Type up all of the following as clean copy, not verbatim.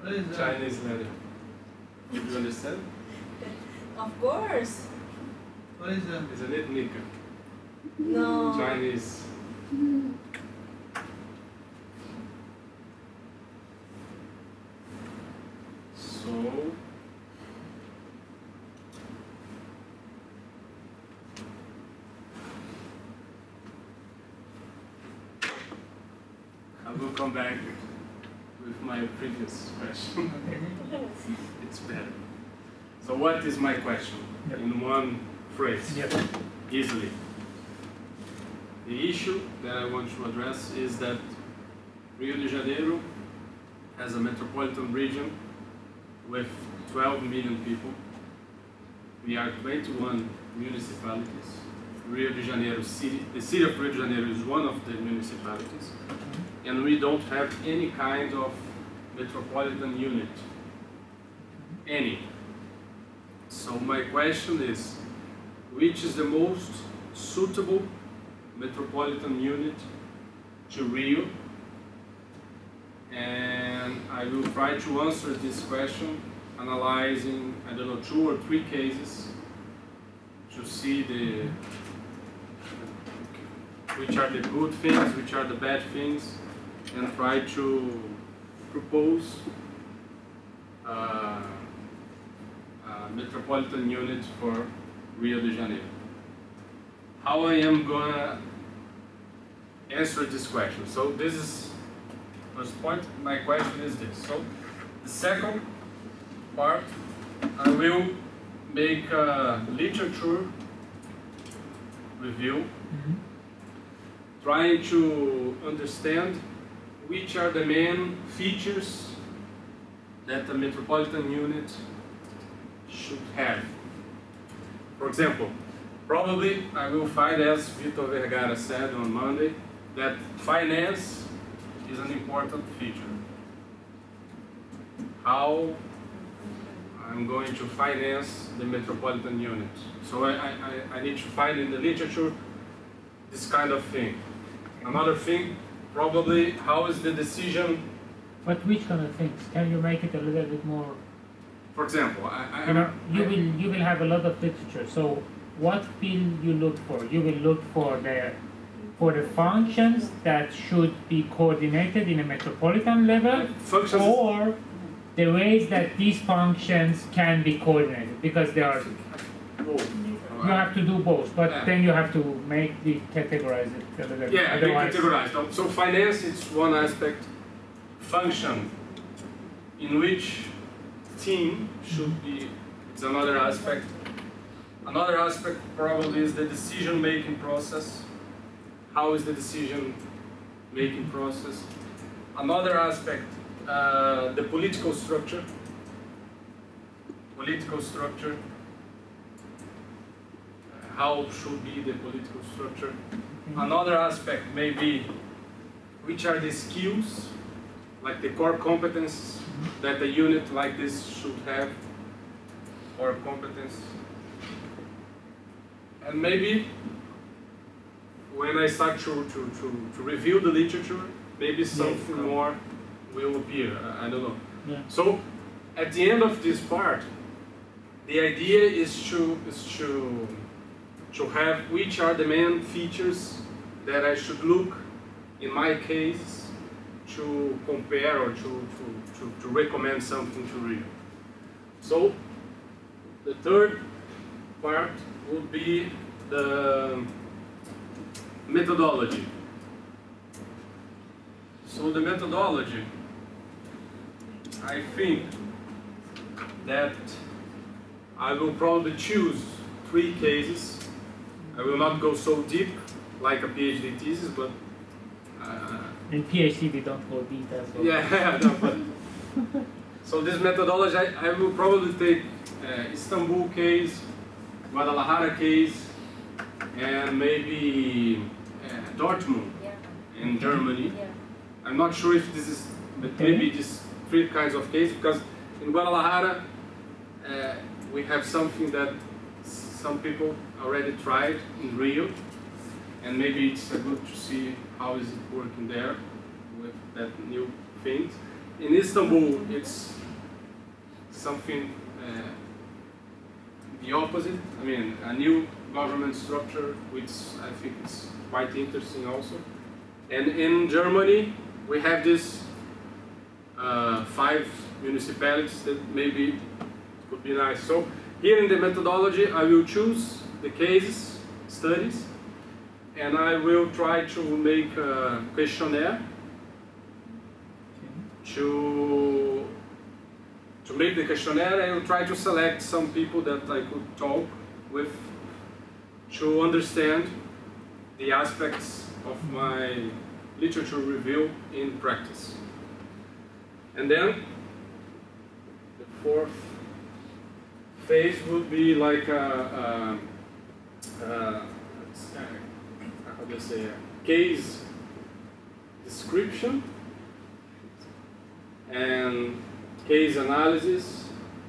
What is that? Chinese letter. Do you understand? Of course. What is that? Isn't it, Nika? No. Chinese. So, I will come back with my previous question. It's better. So what is my question? Yep. In one phrase, Yep. easily. The issue that I want to address is that Rio de Janeiro has a metropolitan region with 12 million people. We are 21 municipalities. Rio de Janeiro city, the city of Rio de Janeiro is one of the municipalities. And we don't have any kind of metropolitan unit. Any. So my question is, which is the most suitable metropolitan unit to Rio? And I will try to answer this question analyzing, I don't know, 2 or 3 cases to see which are the good things, which are the bad things, and try to propose a metropolitan unit for Rio de Janeiro. How I am gonna answer this question? So this is first point. My question is this. So the second part, I will make a literature review, trying to understand which are the main features that a metropolitan unit should have. For example, probably I will find, as Vitor Vergara said on Monday, that finance is an important feature. How I'm going to finance the metropolitan unit. So I need to find in the literature this kind of thing. Another thing, probably, how is the decision? But which kind of things? Can you make it a little bit more? For example, you will have a lot of literature. So what will you look for? You will look for the functions that should be coordinated in a metropolitan level, or the ways that these functions can be coordinated, because they are. You have to do both, but then you have to categorize it a little bit. Yeah, categorize. So finance is one aspect. Function, in which team should be, it's another aspect. Another aspect probably is the decision-making process. How is the decision-making process? Another aspect, the political structure. Political structure. How should be the political structure? Another aspect may be which are the skills, like the core competences that a unit like this should have, core competence. And maybe when I start to review the literature, maybe something more will appear, I don't know. Yeah. So at the end of this part, the idea is to have which are the main features that I should look, in my case, to compare or to recommend something to Rio. So the third part would be the methodology. So the methodology, I think that I will probably choose 3 cases. I will not go so deep like a PhD thesis, but in PhD we don't go deep as well. Yeah, no, but so this methodology, I will probably take Istanbul case, Guadalajara case, and maybe Dortmund in Germany. I'm not sure if this is, but maybe these 3 kinds of cases, because in Guadalajara we have something that some people already tried in Rio, and maybe it's good to see how is it working there with that new things. in Istanbul, it's something the opposite. I mean, a new government structure, which I think is quite interesting also. And in Germany, we have this 5 municipalities that maybe could be nice. So here in the methodology, I will choose the cases, studies, and I will try to make a questionnaire to make the questionnaire. I will try to select some people that I could talk with to understand the aspects of my literature review in practice. And then the 4th phase would be like how do you say, a case description and case analysis,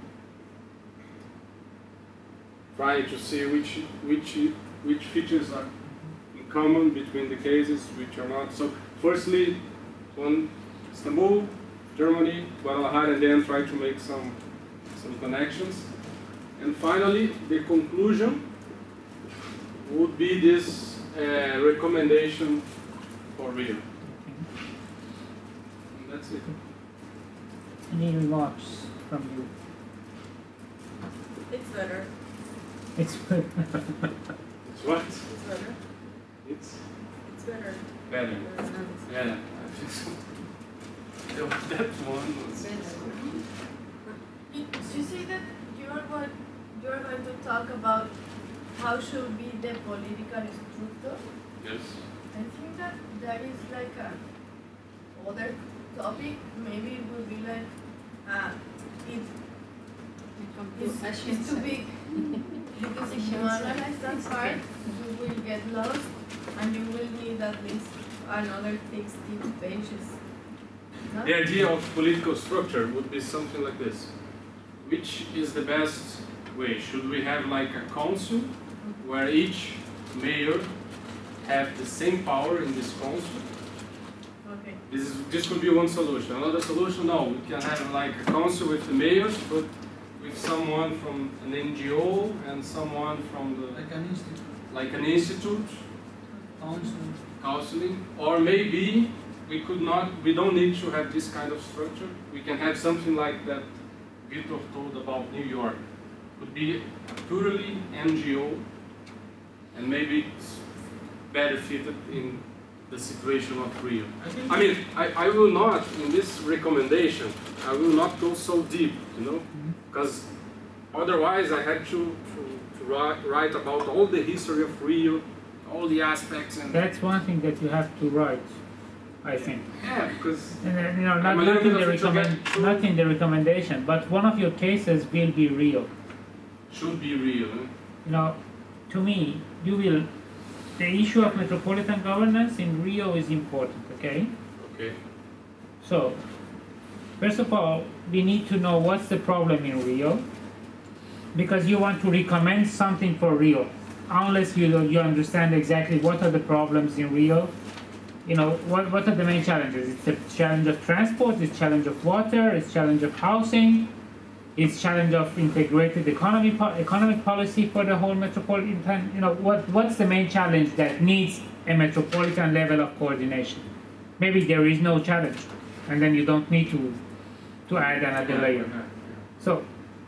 trying to see which features are in common between the cases, which are not. So firstly, on Istanbul, Germany, Guadalajara, and then try to make some connections. And finally, the conclusion would be this recommendation for Rio. And that's it. Any remarks from you? It's better. It's good. It's what? It's better. It's Better. better. Better. Yeah, I think so. That one was. You say that you're going to talk about how should be the political structure. Yes. I think that there is like a other topic. Maybe it would be like it's too big. Because if you analyze that part, you will get lost and you will need at least another 60 pages. No? The idea of political structure would be something like this. Which is the best way? Should we have like a council where each mayor have the same power in this council? Okay. This could be one solution. Another solution, no, we can have like a council with the mayors, but with someone from an NGO and someone from the Like an institute, council, counseling. or maybe we don't need to have this kind of structure. We can have something like that Victor told about New York. Could be a purely NGO, and maybe it's better fitted in the situation of Rio. I mean, I will not, in this recommendation, I will not go so deep, you know, because otherwise I had to write about all the history of Rio, all the aspects, and That's one thing that you have to write, I think. yeah, because And then, you know, I'm a little bit of a not in the recommendation, but one of your cases will be real. should be real. You know, to me, the issue of metropolitan governance in Rio is important, okay? Okay. So, first of all, we need to know what's the problem in Rio, because you want to recommend something for Rio. Unless you understand exactly what are the problems in Rio, you know, what are the main challenges? It's the challenge of transport, it's challenge of water, it's challenge of housing, it's challenge of integrated economic policy for the whole metropolitan, you know, what's the main challenge that needs a metropolitan level of coordination? Maybe there is no challenge, and then you don't need to add another layer. So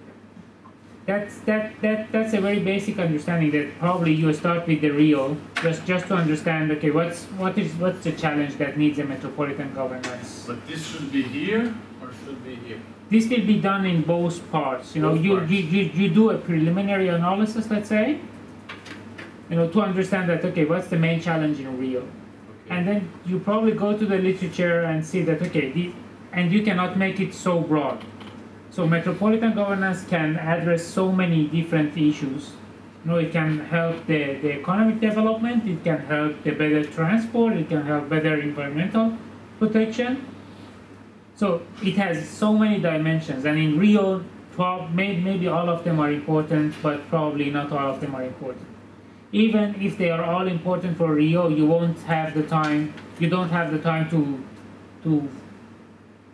that's a very basic understanding that probably you start with the Rio, just to understand, okay, what's the challenge that needs a metropolitan governance? But this should be here or should be here? This will be done in both parts. You know, you do a preliminary analysis, let's say, you know, to understand that, okay, what's the main challenge in Rio? Okay. And then you probably go to the literature and see that, okay, and you cannot make it so broad. So metropolitan governance can address so many different issues. You know, it can help the economic development, it can help the better transport, it can help better environmental protection. So it has so many dimensions, and in Rio, maybe all of them are important, but probably not all of them are important. Even if they are all important for Rio, you don't have the time to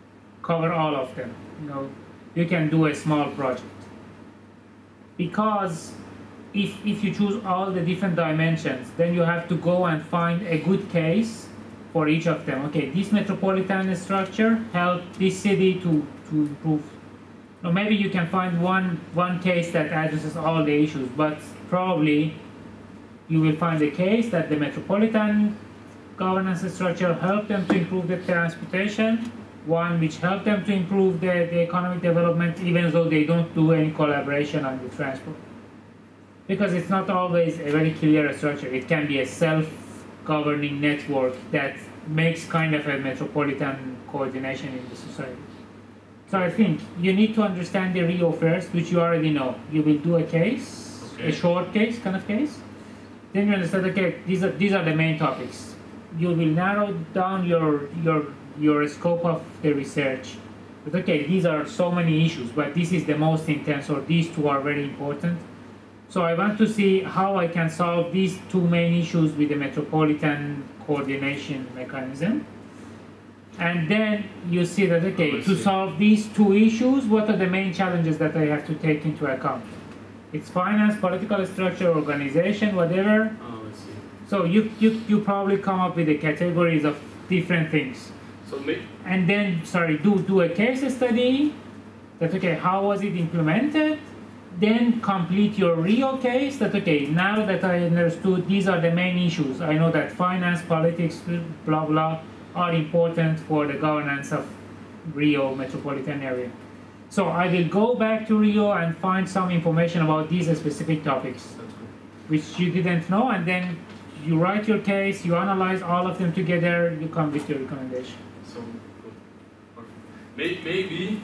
cover all of them. You can do a small project. Because if you choose all the different dimensions, then you have to go and find a good case for each of them. Okay, this metropolitan structure helped this city to improve. Now maybe you can find one case that addresses all the issues, but probably you will find a case that the metropolitan governance structure helped them to improve the transportation, one which helped them to improve the economic development, even though they don't do any collaboration on the transport. Because it's not always a very clear structure. It can be a self-governing network that makes kind of a metropolitan coordination in the society. So I think you need to understand the Rio first, which you already know. You will do a case, a short case kind of case. Then you understand, okay, these are the main topics. You will narrow down your scope of the research. But okay, these are so many issues, but this is the most intense, or these two are very important. So I want to see how I can solve these two main issues with the metropolitan coordination mechanism. And then you see that, okay, to solve these two issues, what are the main challenges that I have to take into account? It's finance, political structure, organization, whatever. Oh, I see. So you probably come up with the categories of different things. So and then, do a case study. That, okay, how was it implemented? Then complete your Rio case. That, okay, now that I understood these are the main issues, I know that finance, politics, blah, blah, are important for the governance of Rio metropolitan area. So I will go back to Rio and find some information about these specific topics, which you didn't know, and then you write your case, you analyze all of them together, you come with your recommendation. So maybe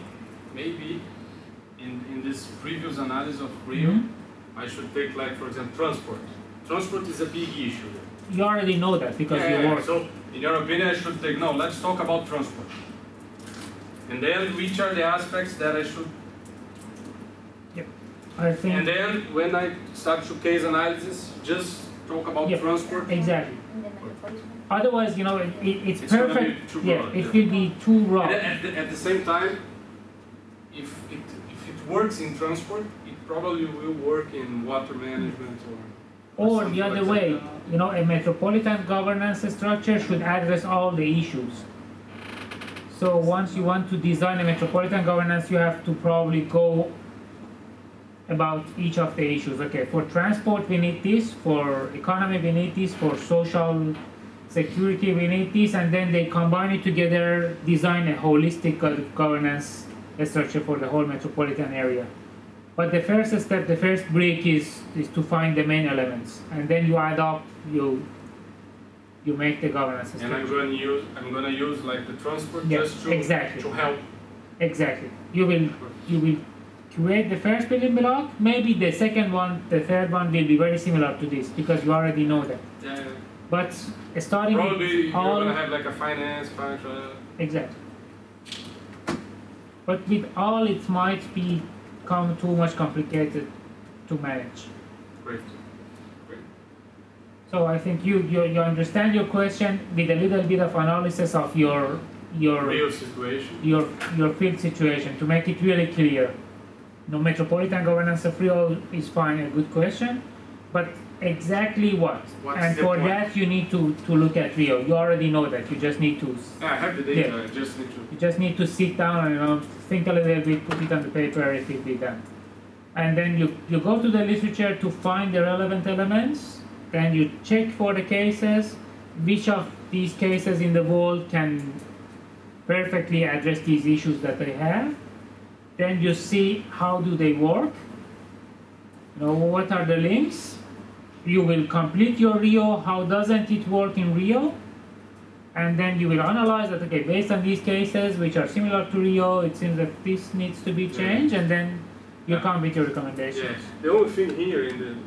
in this previous analysis of Rio, I should take, like, for example, transport. Transport is a big issue. You already know that because you work. So in your opinion, I should take, no, let's talk about transport. And then which are the aspects that I should... Yep. I think... And then when I start to case analysis, just talk about transport. Exactly. Otherwise, it's perfect. Too broad, it will be too raw. At the same time, if it works in transport, it probably will work in water management or the other way. A metropolitan governance structure should address all the issues. So once you want to design a metropolitan governance, you have to probably go about each of the issues. Okay, for transport we need this, for economy we need this, for social security we need this, and then they combine it together, design a holistic governance structure for the whole metropolitan area. But the first step, the first brick is to find the main elements, and then you add up, you make the governance structure. And I'm going to use like the transport just to help. Exactly. You will create the first building block. Maybe the second one, the third one will be very similar to this because you already know that. Yeah. But starting probably with all, you're going to have like a financial. Exactly. But with all, it might become too much complicated to manage. Great. So I think you understand your question with a little bit of analysis of your real situation, your field situation, to make it really clear. Metropolitan governance of Rio is fine, a good question, but exactly what? And for that you need to look at Rio. You already know that. You just need to. I have the data. Yeah. I just need to. You just need to sit down and think a little bit, put it on the paper if it be done, and then you go to the literature to find the relevant elements. Then you check for the cases, which of these cases in the world can perfectly address these issues that they have. Then you see how do they work, what are the links. You will complete your Rio, how doesn't it work in Rio, and then you will analyze that, okay, based on these cases which are similar to Rio, it seems that this needs to be changed, and then you come with your recommendations. Yes. The only thing here in the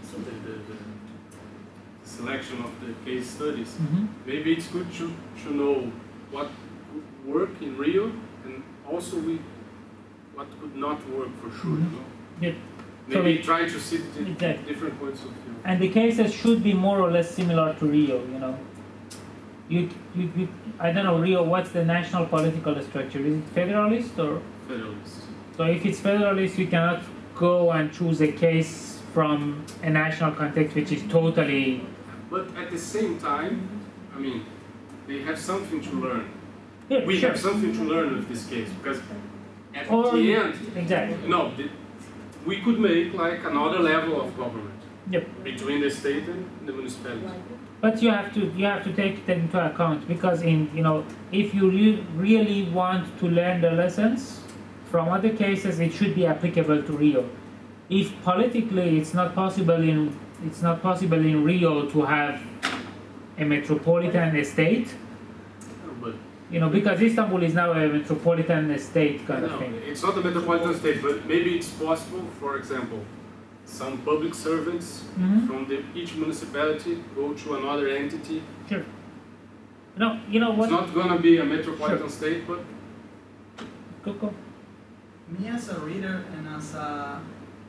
selection of the case studies, maybe it's good to know what could work in Rio and also what could not work for sure. Yeah. Maybe try to see different points of view. And the cases should be more or less similar to Rio, I don't know, Rio, what's the national political structure? Is it federalist or? Federalist. So if it's federalist, you cannot go and choose a case from a national context which is totally. But at the same time, I mean, they have something to learn. Yeah, We sure. have something to learn with this case because at Or- the end, Exactly. no, we could make like another level of government Yep. between the state and the municipality. But you have to take that into account because if you really want to learn the lessons from other cases, it should be applicable to Rio. If politically it's not possible in Rio to have a metropolitan estate, But because Istanbul is now a metropolitan estate kind of no, thing. it's not a metropolitan state, but maybe it's possible. For example, some public servants Mhm. from each municipality go to another entity. Sure. You know what? It's not gonna be a metropolitan state, but Coco? Me as a reader and as a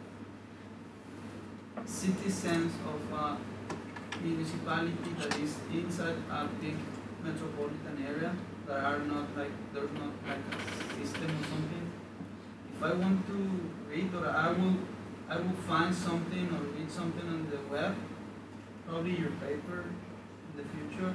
citizen of a municipality that is inside a big metropolitan area, that are not like, there's not like a system or something. If I want to read, or I will find something or read something on the web, probably your paper in the future.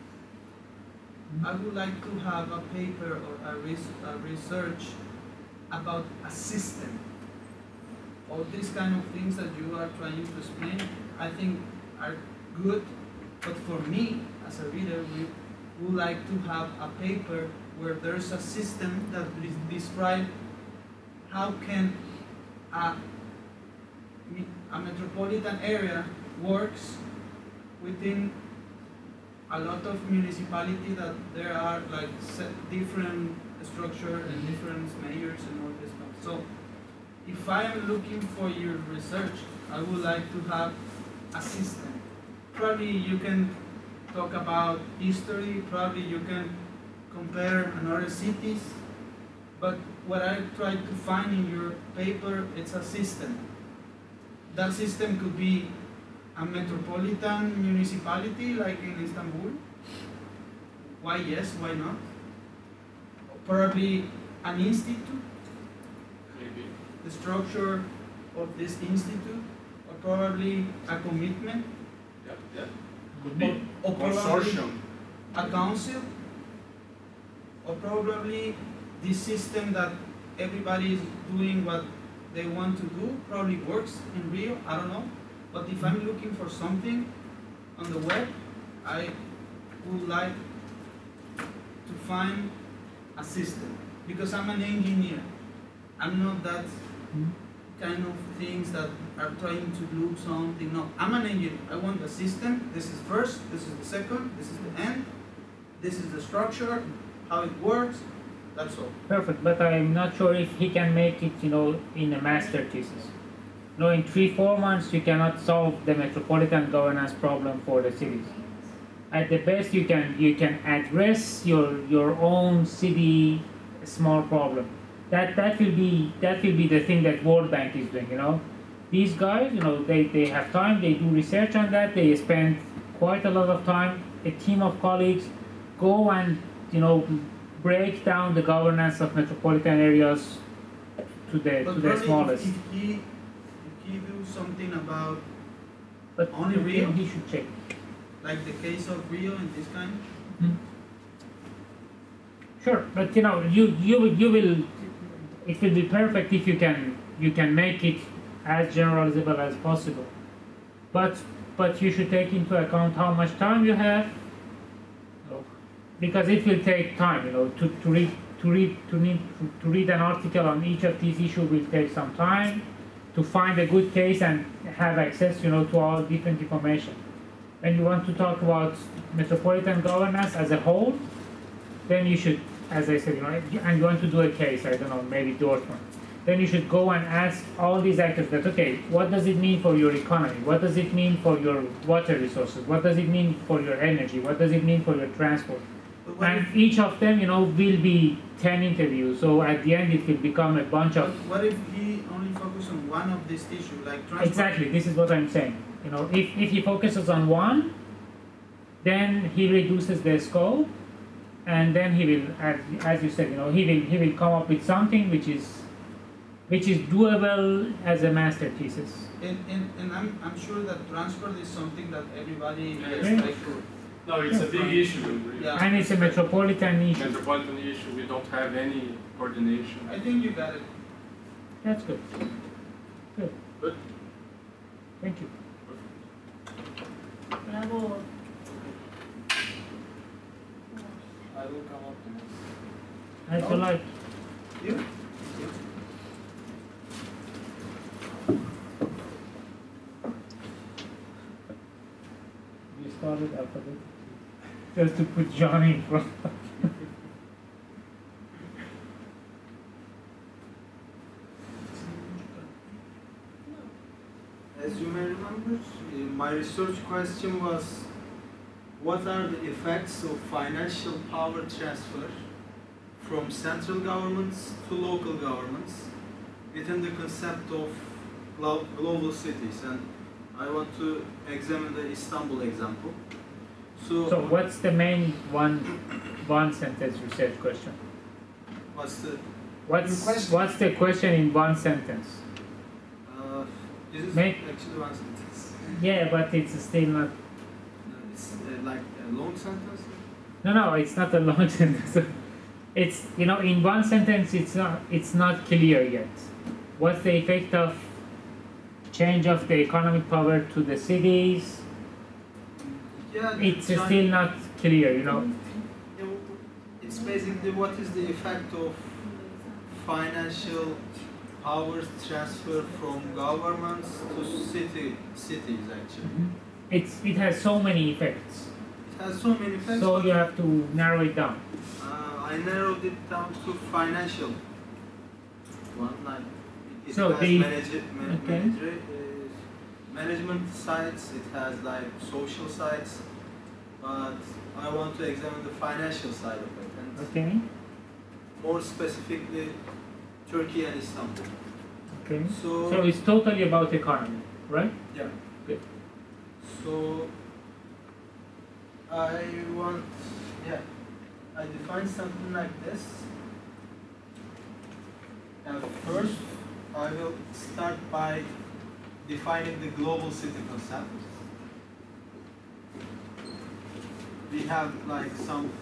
I would like to have a paper or a research about a system. All these kind of things that you are trying to explain, I think are good, but for me, as a reader, we would like to have a paper where there's a system that describe how can a metropolitan area works within a lot of municipality, that there are like different structure and different mayors and all this stuff. So if I am looking for your research, I would like to have a system. Probably you can talk about history, probably you can compare another cities, but what I try to find in your paper, it's a system. That system could be a metropolitan municipality like in Istanbul. Why yes, why not? Probably an institute, maybe. the structure of this institute, or probably a commitment, Yeah. Could be or probably consortium. a council, or probably this system that everybody is doing what they want to do, probably works in Rio, I don't know. But if I'm looking for something on the web, I would like to find a system, because I'm an engineer. I'm not that kind of things that are trying to do something. No, I'm an engineer. I want a system. This is first, this is the second, this is the end, this is the structure, how it works, that's all. Perfect, but I'm not sure if he can make it, in a master thesis. In 3-4 months, you cannot solve the metropolitan governance problem for the cities. At the best, you can address your own city small problem. That will be the thing that World Bank is doing. These guys, they have time, they do research on that, they spend quite a lot of time. A team of colleagues go and break down the governance of metropolitan areas to the probably smallest. If he do something about But only Rio? he should check. like the case of Rio and this kind, Sure, but you will. It will be perfect if you can make it as generalizable as possible. But you should take into account how much time you have, because it will take time. To read an article on each of these issues will take some time. To find a good case and have access, to all different information. When you want to talk about metropolitan governance as a whole, then you should, as I said, and you want to do a case, I don't know, maybe Dortmund, then you should go and ask all these actors that, okay, what does it mean for your economy? What does it mean for your water resources? What does it mean for your energy? What does it mean for your transport? but what And if, each of them, will be 10 interviews. So at the end, it will become a bunch but of. what if he only focus on one of these issues, like transport? Exactly, this is what I'm saying. If he focuses on one, then he reduces the scope, and then he will, as you said, he will come up with something which is doable as a master thesis. And I'm sure that transport is something that everybody Yes. is like. No, it's a big issue. Yeah. And it's a metropolitan issue. Metropolitan issue. We don't have any coordination. I think you got it. That's good. Good. Good. Thank you. Bravo. I will come up to next. I feel like You? we started alphabetically just to put John in front. As you may remember, my research question was, what are the effects of financial power transfer from central governments to local governments within the concept of global cities? And I want to examine the Istanbul example. So what's the main one sentence research question? What's the What's the question in one sentence? this is Make- actually one sentence. Yeah, but it's still not. No, it's like a long sentence. No, it's not a long sentence. It's in one sentence it's not clear yet. What's the effect of change of the economic power to the cities? Yeah, It's John- still not clear, Yeah, it's basically what is the effect of financial power transfer from governments to cities actually. It has so many effects. It has so many effects. So but, you have to narrow it down. I narrowed it down to financial one. Like it So has okay. management sides. It has like social sides, but I want to examine the financial side of it, and Okay. more specifically, Turkey and Istanbul. Okay. So, So it's totally about economy, right? yeah. Good. So I want, yeah, I define something like this. And first, I will start by defining the global city concept. We have like some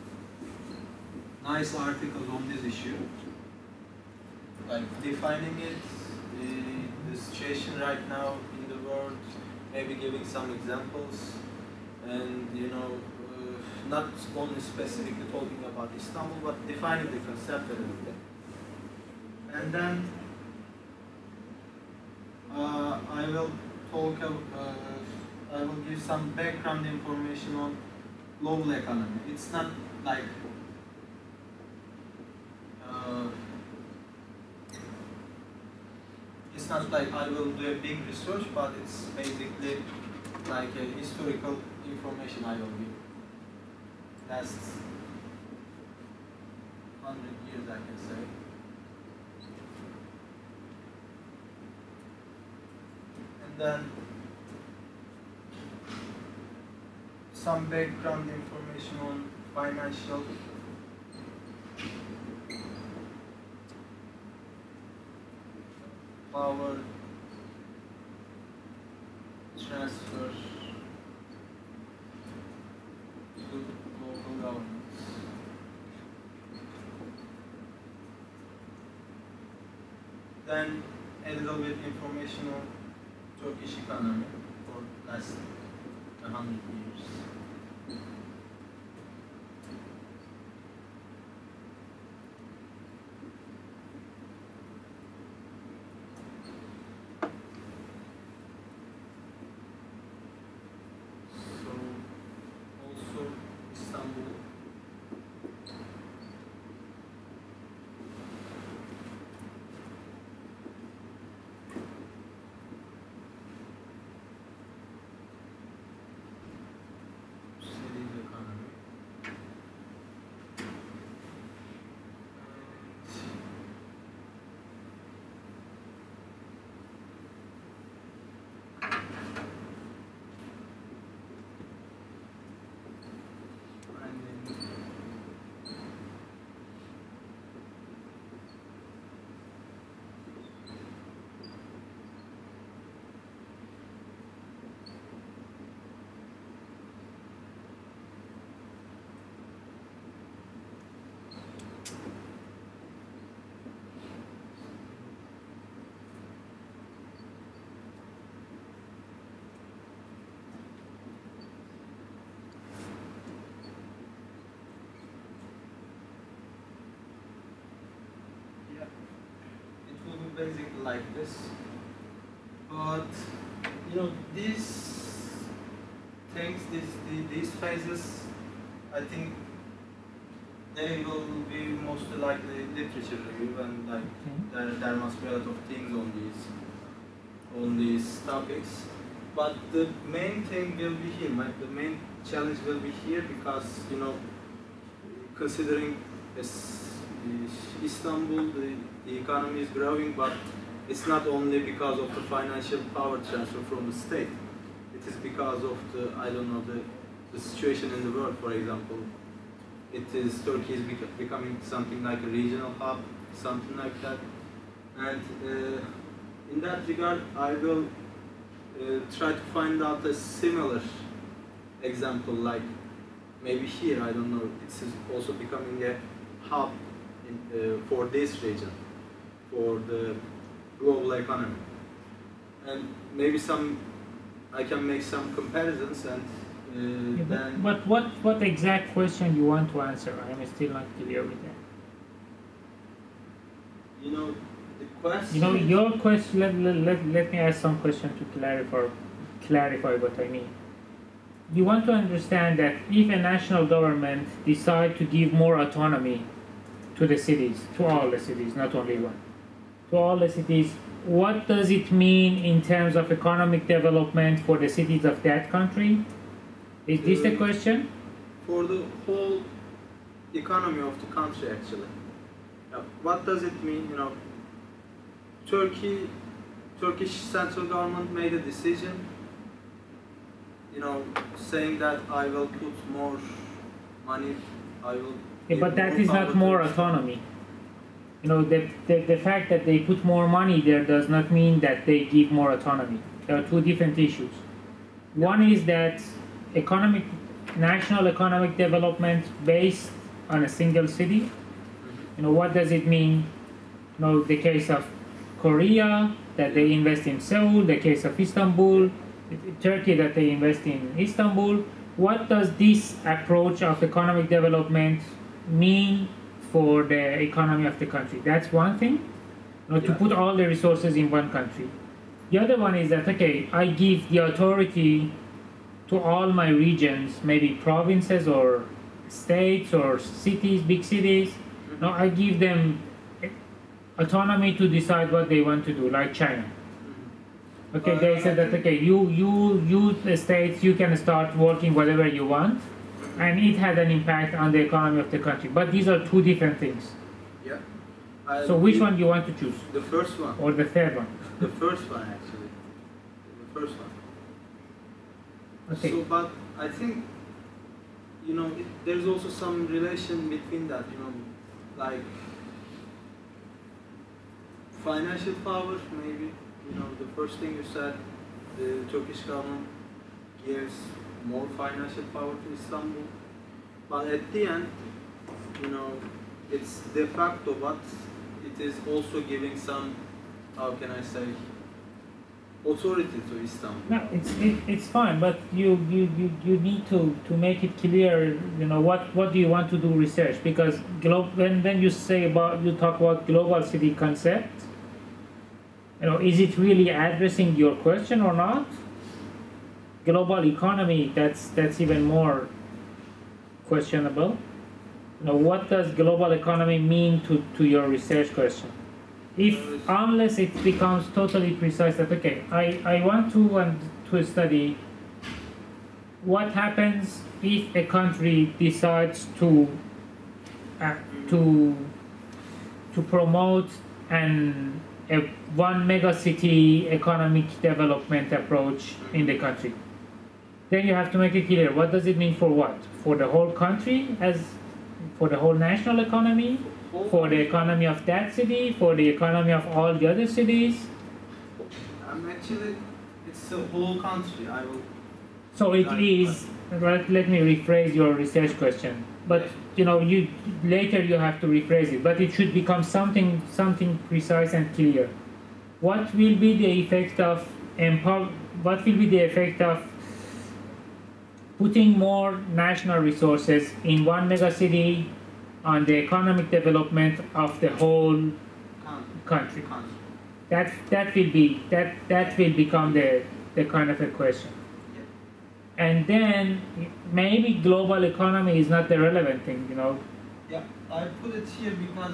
nice articles on this issue, like defining it, the situation right now in the world, maybe giving some examples, and not only specifically talking about Istanbul, but defining the concept a little bit. And then I will I will give some background information on global economy. It's not like it's not like I will do a big research, but it's basically like a historical information I will give. Last 100 years, I can say. And then some background information on financial power transfer to local governments. Then a little bit information on Turkish economy for last 100 years. So also Istanbul. basically like this. But you know, these things, these phases, I think they will be mostly likely literature review, and like there must be a lot of things on these topics. But the main thing will be here. The main challenge will be here because, you know, considering Istanbul, the economy is growing, but it's not only because of the financial power transfer from the state. It is because of the, I don't know, the situation in the world, for example. Turkey is becoming something like a regional hub, something like that. And in that regard, I will try to find out a similar example, like maybe here, I don't know, it's also becoming a hub for this region, for the global economy. And maybe I can make some comparisons, and then... But what exact question you want to answer? I'm still not clear with that. You know, the question... You know, your question, let me ask some question to clarify what I mean. You want to understand that if a national government decides to give more autonomy to the cities, to all the cities, not only one, to all the cities, what does it mean in terms of economic development for the cities of that country? Is this the question? For the whole economy of the country, actually. What does it mean? You know, Turkish central government made a decision, you know, saying that I will put more money, I will... Yeah, but that is not more autonomy. You know, the fact that they put more money there does not mean that they give more autonomy. There are two different issues. One is that national economic development based on a single city. You know, what does it mean? You know, the case of Korea, that they invest in Seoul, the case of Istanbul, Turkey, that they invest in Istanbul. What does this approach of economic development mean for the economy of the country? That's one thing, you know, to put all the resources in one country. The other one is that, okay, I give the authority to all my regions, maybe provinces or states or cities, big cities. No, I give them autonomy to decide what they want to do, like China. Okay, they said that, okay, you the states, you can start working whatever you want, and it had an impact on the economy of the country. But these are two different things. Yeah. So which one do you want to choose? The first one. Or the third one? The first one, actually. The first one. Okay. So, but I think, you know, there's also some relation between that, you know, like financial power, maybe. You know, the first thing you said, the Turkish government gives more financial power to Istanbul. But at the end, you know, it's de facto, but it is also giving some, how can I say, authority to Istanbul. No, it's fine, but you need to make it clear. You know, what do you want to do research? Because when you talk about global city concept, you know, is it really addressing your question or not? Global economy, that's even more questionable. You know, what does global economy mean to your research question? Unless it becomes totally precise that, okay, I want to study what happens if a country decides to promote a one megacity economic development approach in the country. Then you have to make it clear, what does it mean for what? For the whole country, for the whole national economy, for the economy of that city, for the economy of all the other cities? Actually, it's the whole country. So it is, right, let me rephrase your research question. But you know, later you have to rephrase it, but it should become something precise and clear. What will be the effect of putting more national resources in one megacity on the economic development of the whole country? That will become the kind of a question. And then maybe global economy is not the relevant thing, you know. Yeah, I put it here because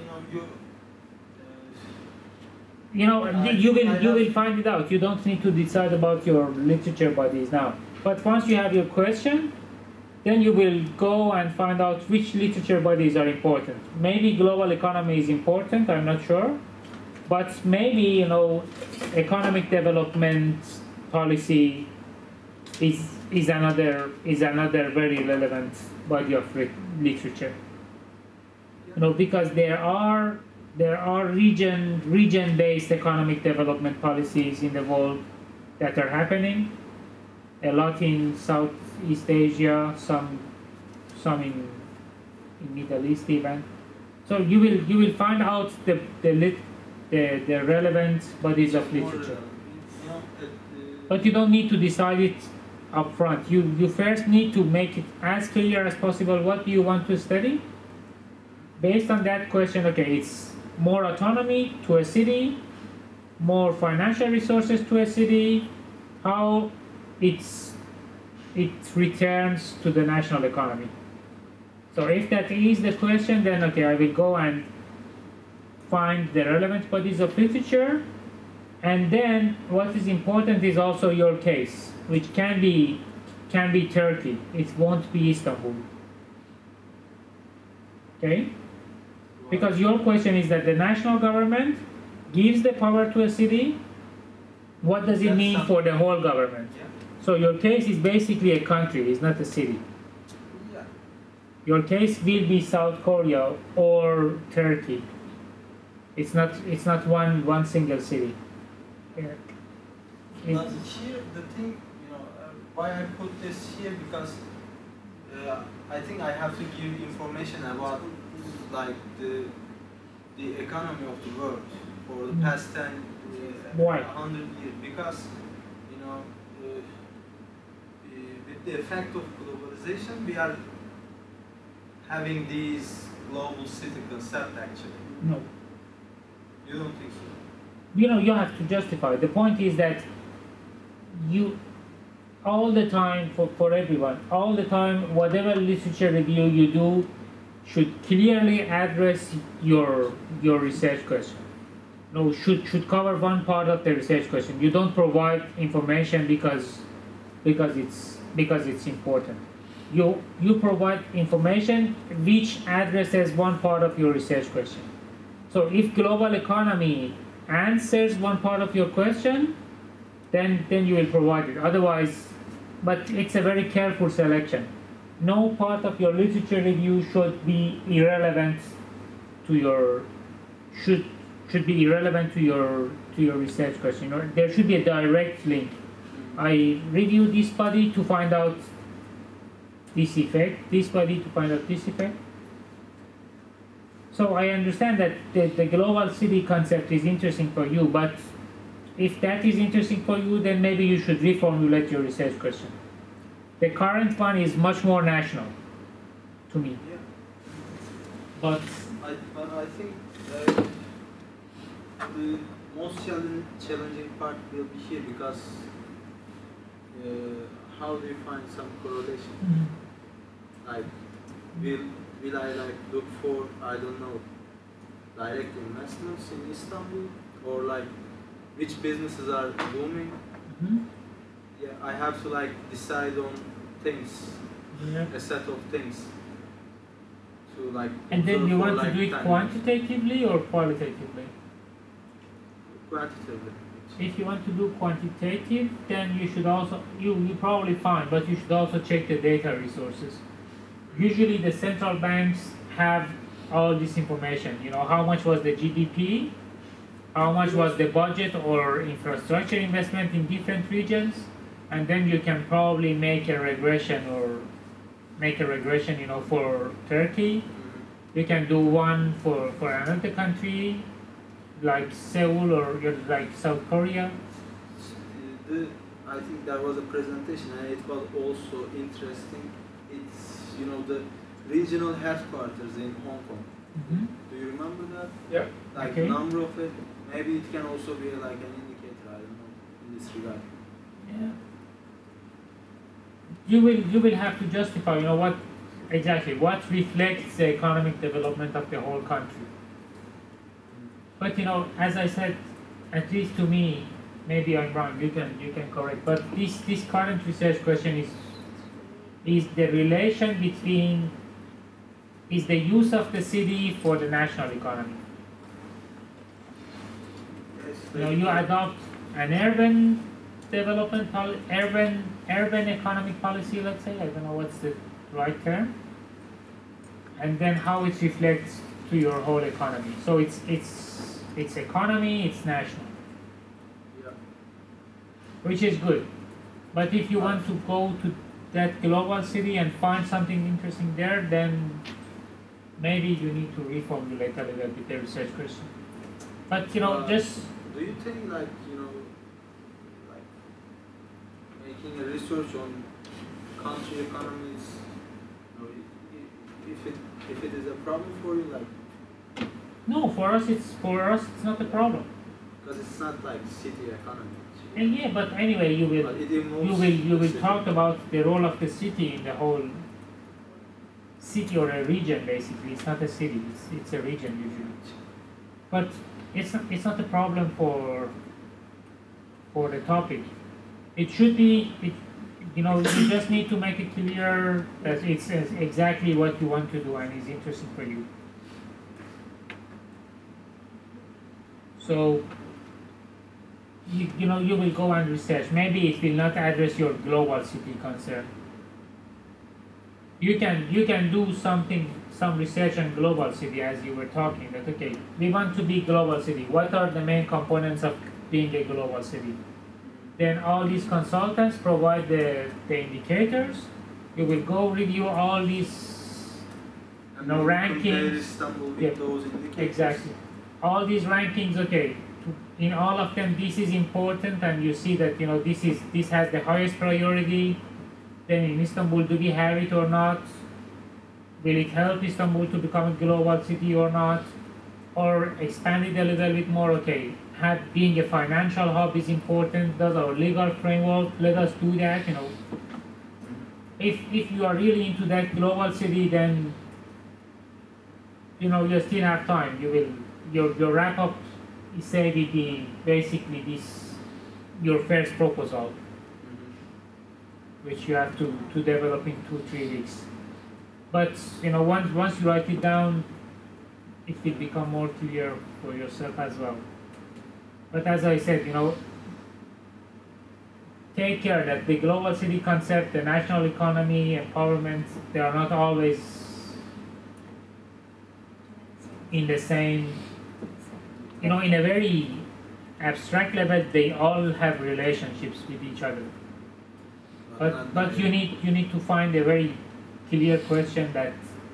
you know, you will find it out. You don't need to decide about your literature bodies now. But once you have your question, then you will go and find out which literature bodies are important. Maybe global economy is important, I'm not sure. But maybe, you know, economic development policy is another very relevant body of literature. You know, because there are region-based economic development policies in the world that are happening. A lot in Southeast Asia, some in Middle East even. So you will find out the relevant bodies of literature. But you don't need to decide it up front. You first need to make it as clear as possible. What do you want to study? Based on that question, okay, it's more autonomy to a city, more financial resources to a city, how it returns to the national economy. So if that is the question, then okay, I will go and find the relevant bodies of literature, and then what is important is also your case, which can be Turkey. It won't be Istanbul. Okay? Because your question is that the national government gives the power to a city. What does it mean for the whole government? Yeah. So your case is basically a country, it's not a city. Yeah. Your case will be South Korea or Turkey. It's not one single city. Yeah. But here the thing, why I put this here, because I think I have to give information about like the economy of the world for the past 10, Why? 100 years, because with the effect of globalization, we are having these global city concept actually. No. You don't think so? You have to justify. The point is that you, all the time, for everyone, all the time, whatever literature review you do should clearly address your research question. No, should cover one part of the research question. You don't provide information because it's important. You provide information which addresses one part of your research question. So if global economy answers one part of your question, then you will provide it. Otherwise, but it's a very careful selection. No part of your literature review should be irrelevant to your should be irrelevant to your research question. There should be a direct link. I review this body to find out this effect, this body to find out this effect. So I understand that the global city concept is interesting for you, but if that is interesting for you, then maybe you should reformulate your research question. The current one is much more national to me. Yeah. But I think the most challenging part will be here, because how do you find some correlation? Like, will I look for, I don't know, direct investments in Istanbul, or which businesses are booming? Yeah, I have to decide on things, a set of things to and then you want to do it time. quantitatively or qualitatively? Quantitatively. If you want to do quantitative, then you should also, you probably find, but you should also check the data resources. Usually the central banks have all this information, how much was the GDP, how much was the budget or infrastructure investment in different regions, and then you can probably make a regression for Turkey. You can do one for another country, like Seoul or like South Korea. I think there was a presentation and it was also interesting. It's the regional headquarters in Hong Kong. Do you remember that? Yeah. The number of it, maybe it can also be like an indicator, I don't know, in this regard. Yeah. You will have to justify, you know, what exactly what reflects the economic development of the whole country. But you know, as I said, at least to me, maybe I'm wrong. You can correct. But this current research question is the relation between is the use of the city for the national economy. Yes, You know, you adopt an urban development urban economic policy, let's say. I don't know what's the right term. And then how it reflects to your whole economy. So it's economy, it's national, yeah. which is good. But if you want to go to that global city and find something interesting there, then maybe you need to reformulate a little bit the research question. But you know, just do you think, like, you know, like making a research on country economies, you know, if it is a problem for you, like, no, for us it's not a problem. because it's not like city economy. And yeah, but anyway, you But it will involves the talk city. about the role of the city in the whole city or a region. Basically, it's not a city; it's a region usually. But it's not a problem for the topic. It should be. You know, you just need to make it clear that it's exactly what you want to do and is interesting for you. So. You know, you will go and research. Maybe it will not address your global city concern. You can do some research on global city, as you were talking. That okay, we want to be global city. What are the main components of being a global city? Then all these consultants provide the indicators. You will go review all these And no then rankings. compare Istanbul with Yeah, those indicators. exactly. All these rankings, okay. In all of them, this is important, and you see that, you know, this has the highest priority. Then in Istanbul, do we have it or not? Will it help Istanbul to become a global city or not? Or expand it a little bit more? Okay, being a financial hub is important. Does our legal framework let us do that? You know, if you are really into that global city, then you know you still have time. You will your wrap up. Say will be basically your first proposal, which you have to develop in 2-3 weeks. But you know, once you write it down, it will become more clear for yourself as well. But as I said, you know, take care that the global city concept, the national economy, empowerment, they are not always in the same. You know, in a very abstract level, they all have relationships with each other. But you need to find a very clear question that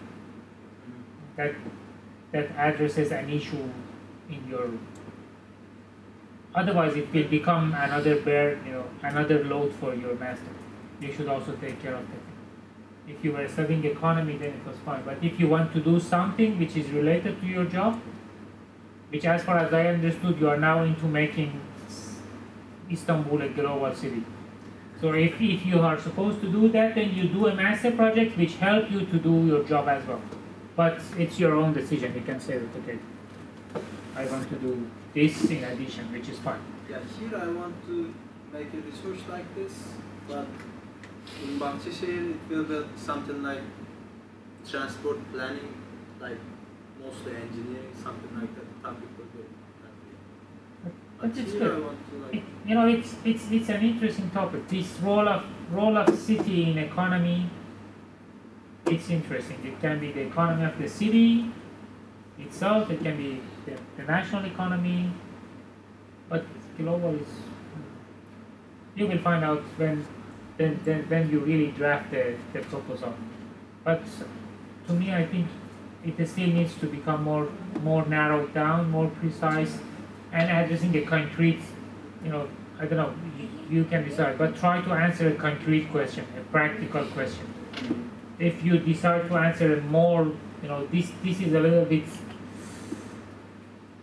addresses an issue in your. Otherwise, it will become another another load for your master. You should also take care of that. If you were studying economy, then it was fine. But if you want to do something which is related to your job, which, as far as I understood, you are now into making Istanbul a global city. So if you are supposed to do that, then you do a master project which help you to do your job as well. But it's your own decision. You can say that, okay, I want to do this in addition, which is fine. Yeah, here I want to make a research like this, but in Bahçeşehir it will be something like transport planning, like mostly engineering, something like that. Topic would be that way. But it's here good. I want to like. You know, it's an interesting topic. This role of city in economy. It's interesting. It can be the economy of the city itself. It can be the national economy. But global is. You will find out when you really draft the proposal. But to me, I think it still needs to become more narrowed down, more precise, and addressing a concrete, you know, I don't know, you can decide, but try to answer a concrete question, a practical question. If you decide to answer a more, you know, this is a little bit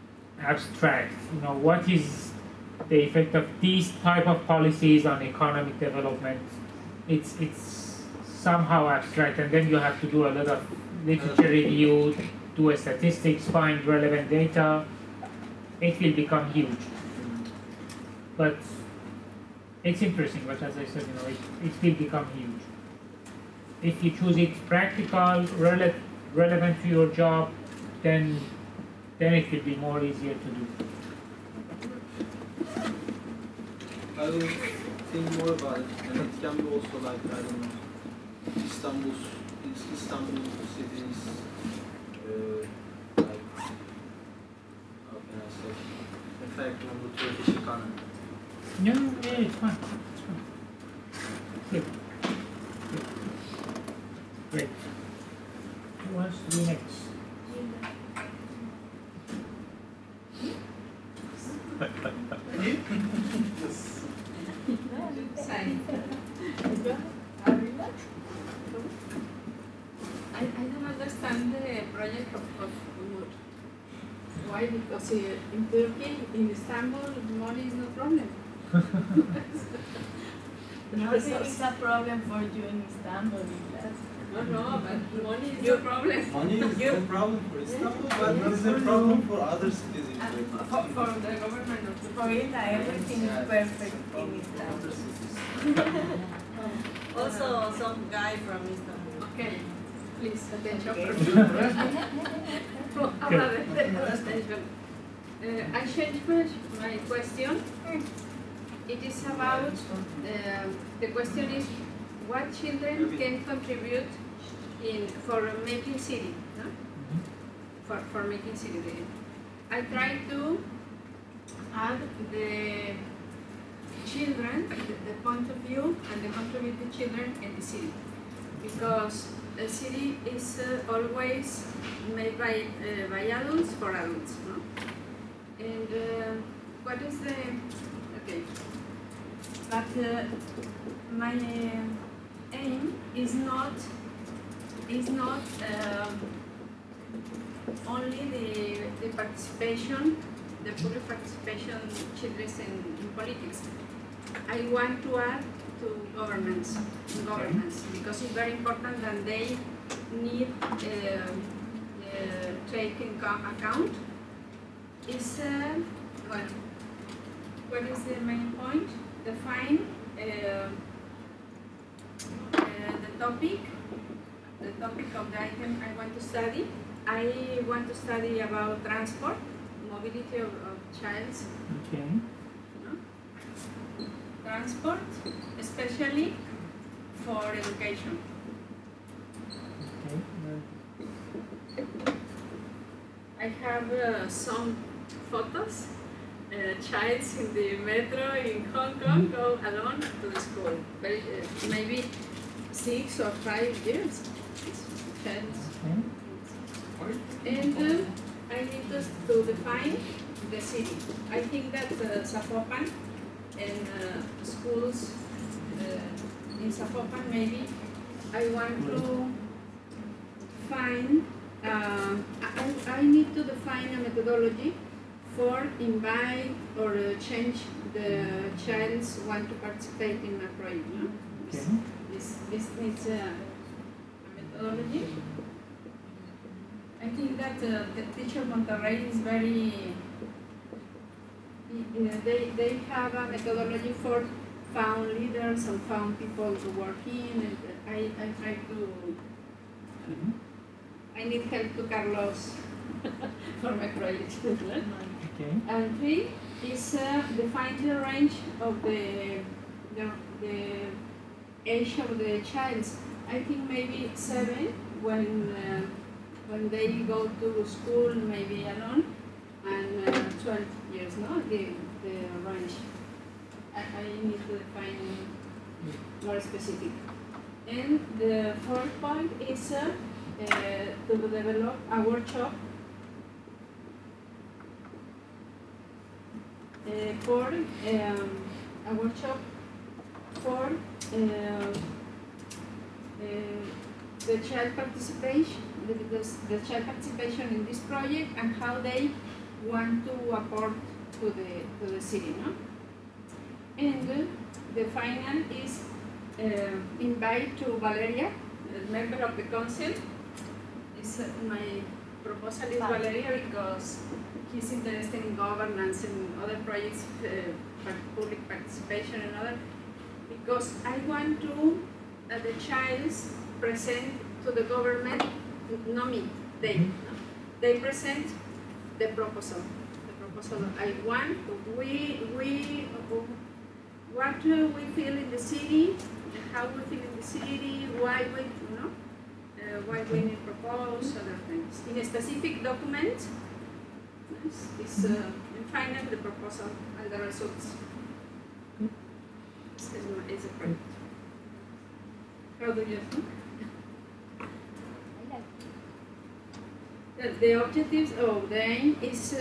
abstract. What is the effect of these type of policies on economic development? It's somehow abstract, and then you have to do a lot of literature review, do a statistics, find relevant data. It will become huge. But it's interesting, but as I said, it will become huge. If you choose it practical, relevant to your job, then it will be more easier to do. I will think more about it, and it can be also like, I don't know, Istanbul cities, like, how can I say, effect on the Turkish economy. No, yeah, it's fine. It's fine. Good. Good. Great. Who wants to be next? I don't understand the project of wood. Why? Because in Turkey, in Istanbul, money is no problem. Nothing is a problem for you in Istanbul. No, but money is no problem. Money is no problem for Istanbul, but it is a problem for other cities in Turkey. For the government of the For Ila, everything is perfect in Istanbul. Also, some guy from Istanbul. Okay, please attention. Okay. Attention. I changed my question. It is about, the question is, what children can contribute for making city, no? For making city. I try to add the children, the point of view, and the contributed children in the city, because the city is always made by adults for adults, no? And what is the okay? But my aim is not only the participation, the public participation children in politics. I want to add to governance, because it's very important that they need take in account. Is well, what is the main point? Define the topic of the item I want to study. I want to study about transport, mobility of childs. Okay. No? Transport, especially for education. Okay. I have some photos. Childs in the metro in Hong Kong go alone to the school. Maybe 6 or 5 years. Childs. And I need to define the city. I think that Zapopan and schools in Zapopan, maybe I want to find. I need to define a methodology for invite or change the childs want to participate in a project. No? Okay. This needs a methodology. I think that the teacher Monterrey is very. They have a methodology for found leaders and found people to work in. And I try to. I need help to Carlos for my project. Okay. And 3 is define the range of the age of the child. I think maybe 7 when they go to school, maybe alone, and 12 years, no? The range. I need to define more specific. And the 4th point is to develop a workshop for the child participation, the child participation in this project, and how they want to apport to the city, no? And the final is invite to Valeria, a member of the council. My proposal is Valeria because he's interested in governance and other projects, public participation and other. Because I want to the child present to the government, not me, they. No? They present the proposal. The proposal I want. What we feel in the city, how we feel in the city, why we, you know, why we need propose other things. In a specific document, is in final the proposal and the results. Is a project. How do you think? The objectives of the aim is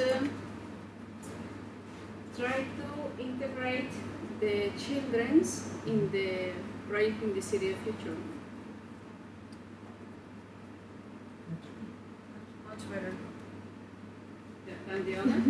try to integrate the children in the project in the city of future. Much better than the other.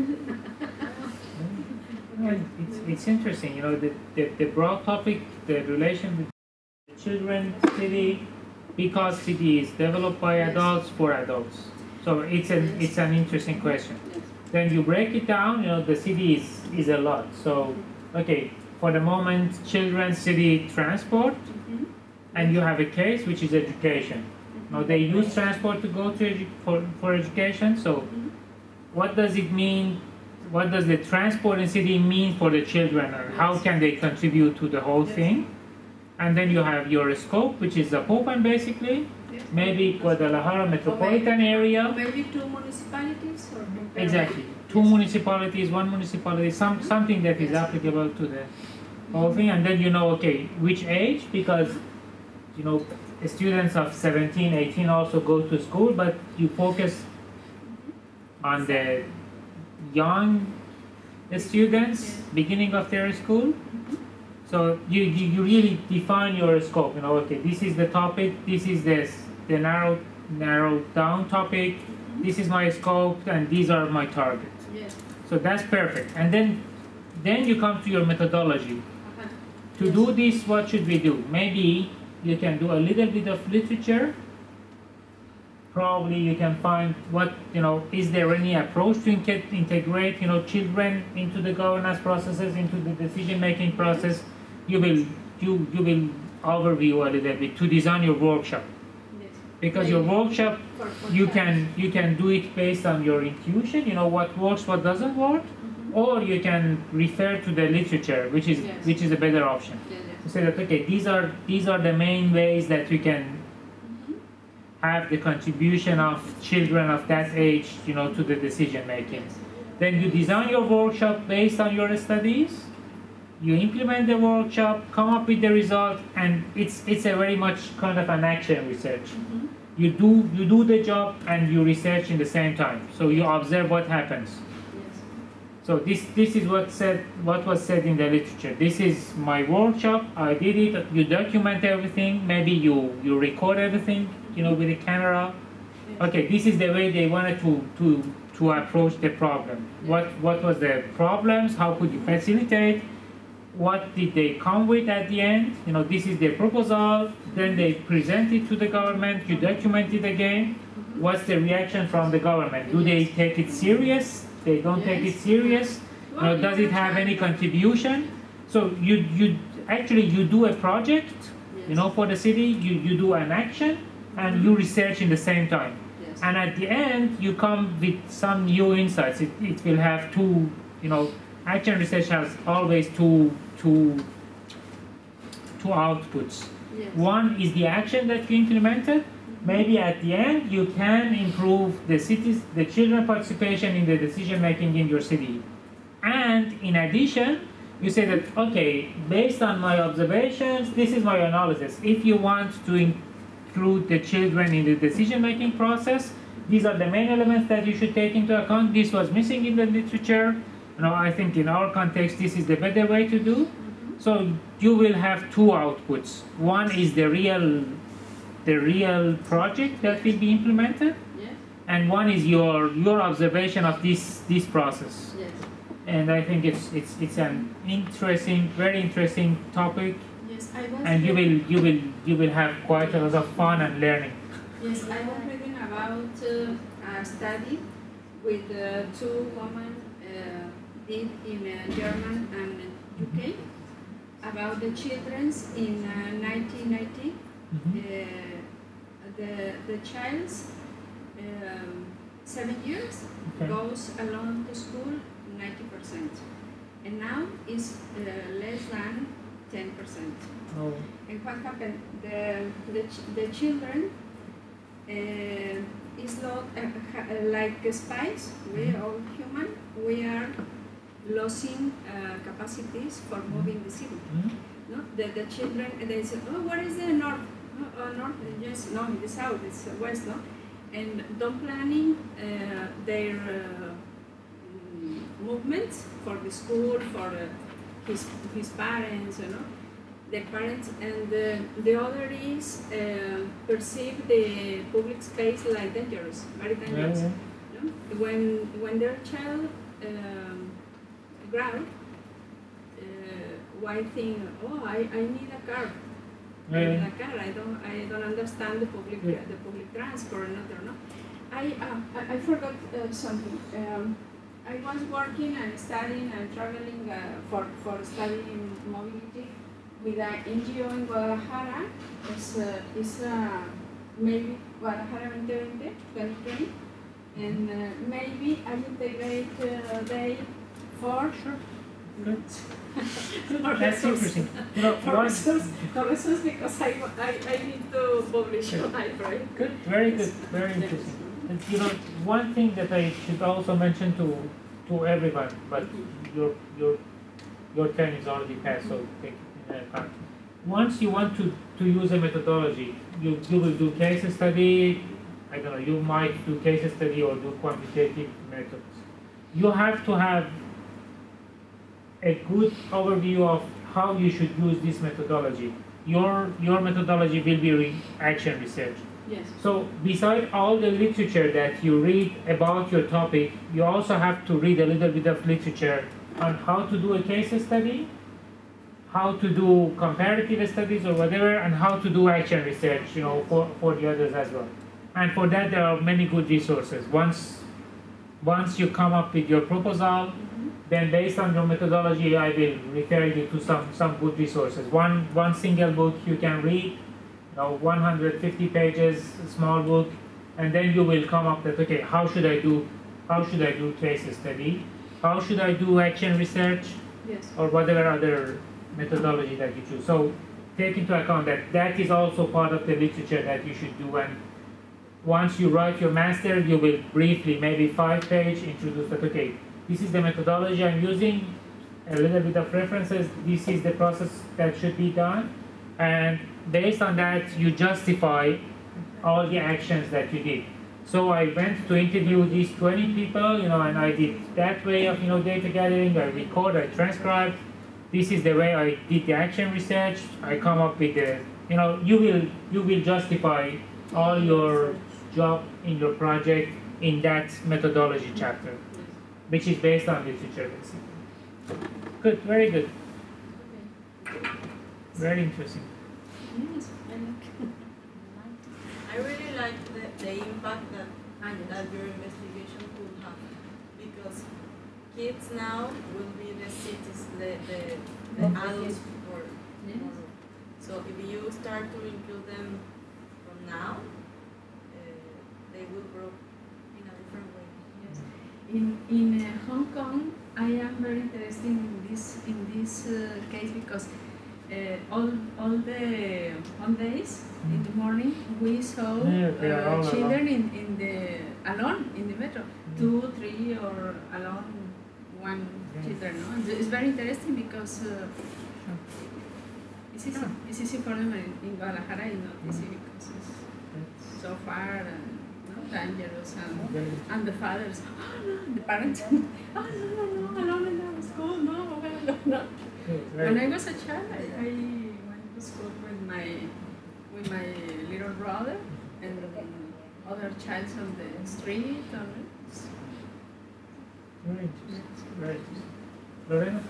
Well, it's interesting, you know, the broad topic, the relation with the children, city, because city is developed by adults for adults. So it's an interesting question. Yes. Then you break it down, you know, the city is a lot. So, okay, for the moment, children, city, transport, and you have a case which is education. Now they use transport to go to for education. So, what does it mean? What does the transport in city mean for the children, and how can they contribute to the whole thing? And then you have your scope, which is Zapopan basically. Yes. Maybe Guadalajara metropolitan area. Maybe 2 municipalities or Exactly. 2 municipalities, 1 municipality, something that is applicable to the whole thing. And then you know, okay, which age, because you know, students of 17, 18 also go to school, but you focus on the young students, beginning of their school. So you really define your scope, you know, okay, this is the topic, this is the narrowed down topic, this is my scope, and these are my targets. Yes. So that's perfect. And then you come to your methodology. To do this, what should we do? Maybe you can do a little bit of literature. Probably you can find what, you know, is there any approach to integrate, you know, children into the governance processes, into the decision-making process. You will overview a little bit to design your workshop. Yes. Because your workshop, you can do it based on your intuition, you know, what works, what doesn't work, or you can refer to the literature, which is a better option. To say that, okay, these are the main ways that we can have the contribution of children of that age, you know, to the decision making. Then you design your workshop based on your studies. You implement the workshop, come up with the result, and it's a very much kind of an action research. You do the job and you research in the same time. So you observe what happens. So this is what was said in the literature. This is my workshop. I did it. You document everything. Maybe you record everything, you know, with a camera. Okay, this is the way they wanted to approach the problem. What was the problems? How could you facilitate? What did they come with at the end? You know, this is their proposal. Then they present it to the government. You document it again. What's the reaction from the government? Do they take it serious? They don't take it serious? You know, does it have any contribution? So you do a project, you know, for the city. You do an action, and you research in the same time. And at the end, you come with some new insights. It will have two, you know, action research has always two outputs. One is the action that you implemented. Maybe at the end you can improve the children participation in the decision making in your city. And in addition, you say that, okay, based on my observations, this is my analysis. If you want to include the children in the decision making process, these are the main elements that you should take into account. This was missing in the literature. You know, I think in our context, this is the better way to do. So you will have two outputs. One is the real project that will be implemented, and one is your observation of this process. Yes. And I think it's an interesting, very interesting topic, Yes, I was. and you will have quite a lot of fun and learning. Yes, I was reading about a study with two women did in German and UK about the children in 1990. The child's 7 years Okay. goes alone to school 90%, and now is less than 10%. Oh. And what happened? The children is not like spies. We all human. We are losing capacities for moving the city. No, the children they say, oh, where is the north? North, yes, no, the south, it's west, no, and don't planning their movements for the school, for his parents, you know. The parents, and the other is perceive the public space like dangerous, very dangerous. Yeah. No? When their child grow, why think, oh, I need a car. I need a car. I don't understand the public transport, another, no. I forgot something. I was working and studying and traveling for studying mobility with an NGO in Guadalajara. It's maybe Guadalajara 2020, and maybe I integrate they for Sure. Good. for That's resource. interesting. You know, For one, resource because I need to publish Sure. life, right? good, very good, very interesting. And, you know, one thing that I should also mention to everyone, but your turn is already passed, so take it in account. Once you want to use a methodology, you will do case study. I don't know. You might do case study or do quantitative methods. You have to have a good overview of how you should use this methodology. Your methodology will be action research. Yes. So beside all the literature that you read about your topic, you also have to read a little bit of literature on how to do a case study, how to do comparative studies or whatever, and how to do action research, you know, for the others as well. And for that, there are many good resources. Once you come up with your proposal, then based on your methodology, I will refer you to some good resources. One single book you can read, you know, 150 pages, small book, and then you will come up with, okay, how should I do case study? How should I do action research? Yes. Or whatever other methodology that you choose. So take into account that is also part of the literature that you should do. And once you write your master, you will briefly, maybe 5-page, introduce that, okay, this is the methodology I'm using, a little bit of references, this is the process that should be done, and based on that, you justify all the actions that you did. So I went to interview these 20 people, you know, and I did that way of, you know, data gathering, I record, I transcribe. This is the way I did the action research. I come up with the, you know, you will justify all your job in your project in that methodology chapter, which is based on literature, basically. Good, very good. Very interesting. Yes, I like. I really like the impact that your investigation could have, because kids now will be the cities, the adults for tomorrow. So if you start to include them from now, they will grow in a different way. Yes. In Hong Kong, I am very interested in this case because all the Mondays in the morning we saw children in the alone in the metro, 2, 3 or alone one children. No? It's very interesting because it's easy for them in Guadalajara. It's not easy because it's so far and dangerous, and the fathers, oh no, the parents, oh no, alone in the school, no. When I was a child, I went to school with my little brother, and other childs on the street or Very interesting. Very interesting. Lorena?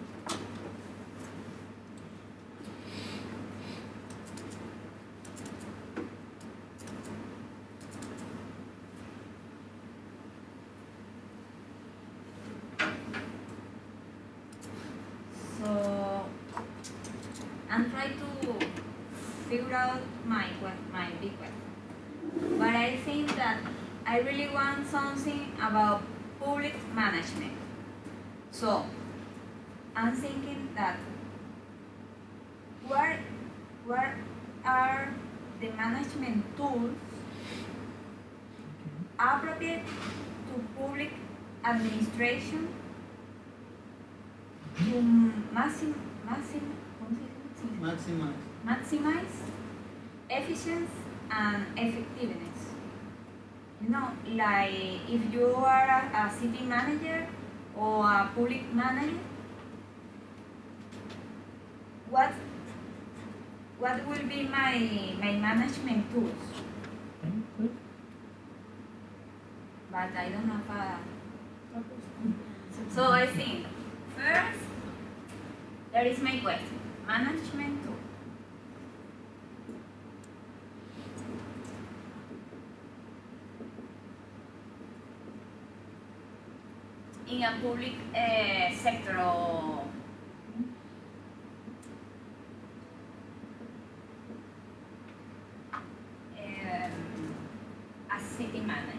So I'm trying to figure out my big question. But I think that I really want something about public management. So I'm thinking that what are the management tools appropriate to public administration to maximize efficiency and effectiveness. You know, like if you are a city manager or a public manager, what will be my management tools? But I don't have a. So I think first there is my question: management tool. In a public sector or a city manager.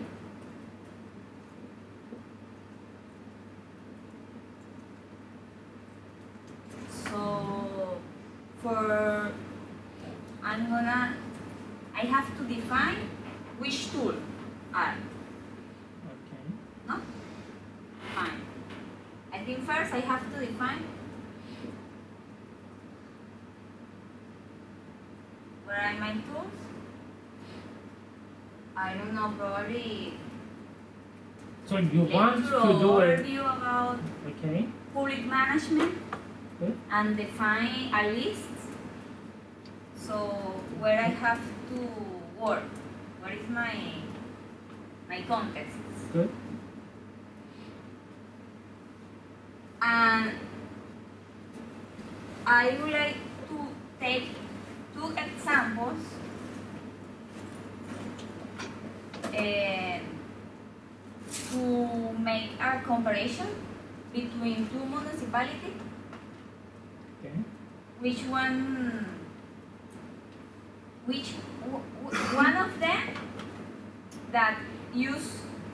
So for I have to define which tool are. Okay. No? Fine. I think first I have to define where are my tools. I don't know, probably. So you want to do it. Overview about Okay. public management Good. and define a list. So where I have to work, what is my context? Good. And I would like to take 2 examples to make a comparison between 2 municipalities. Okay. Which one of them that use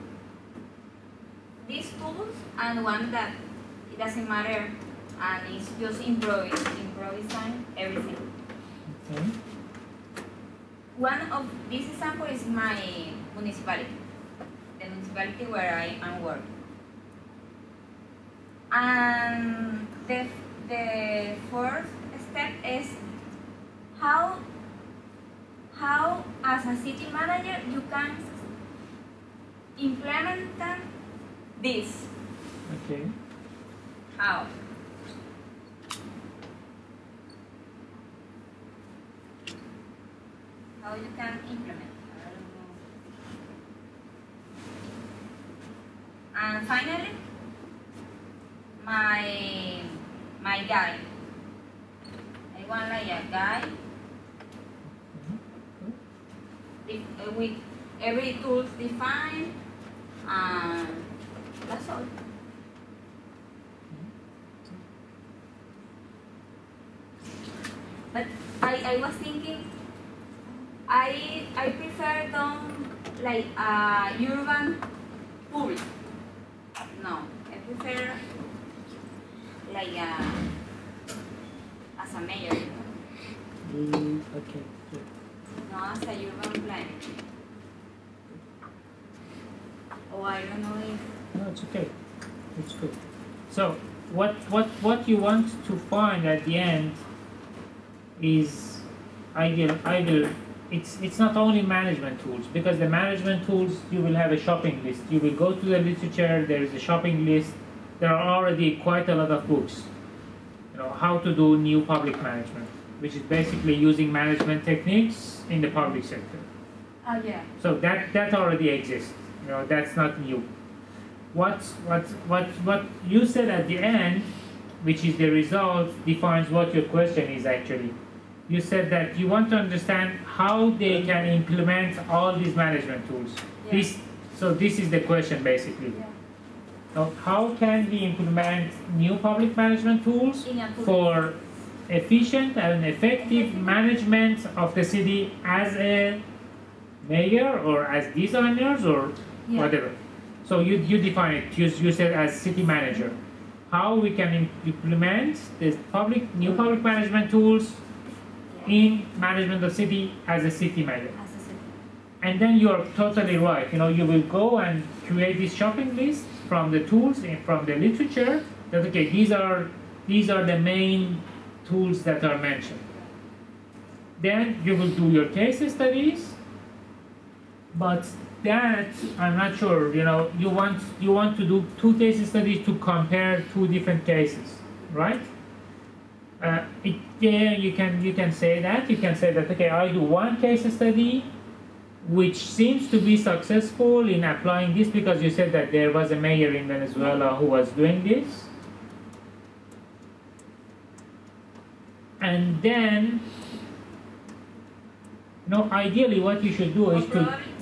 these tools and one that it doesn't matter and it's just improvising everything. Okay. One of these examples is my municipality, the municipality where I am working. And the first step is how as a city manager you can implement this. Okay. How? How you can implement? I don't know. And finally, my guide. I want like a guide with every tool defined, and that's all. But I was thinking, I prefer them like urban public. No, I prefer like as a mayor, you know? Okay. Good. No, as a urban planning. Oh, I don't know if. No, it's okay. It's good. So what you want to find at the end is ideal. It's not only management tools, because the management tools, you will have a shopping list. You will go to the literature, there is a shopping list. There are already quite a lot of books. You know, how to do new public management, which is basically using management techniques in the public sector. Oh yeah. So that already exists. You know, that's not new. What you said at the end, which is the result, defines what your question is actually. You said that you want to understand how they can implement all these management tools. Yeah. This is the question basically. Yeah. So how can we implement new public management tools for efficient and effective management of the city as a mayor or as designers or whatever? So you define it. You said as city manager. How we can implement this new public management tools in management of city as a city manager. And then you're totally right. You know, you will go and create this shopping list from the tools and from the literature. That okay, these are the main tools that are mentioned. Then you will do your case studies. But that I'm not sure. You know, you want to do 2 case studies to compare 2 different cases, right? Yeah, you can say that. You can say that okay, I do 1 case study which seems to be successful in applying this because you said that there was a mayor in Venezuela who was doing this. And then, you know, ideally what you should do is to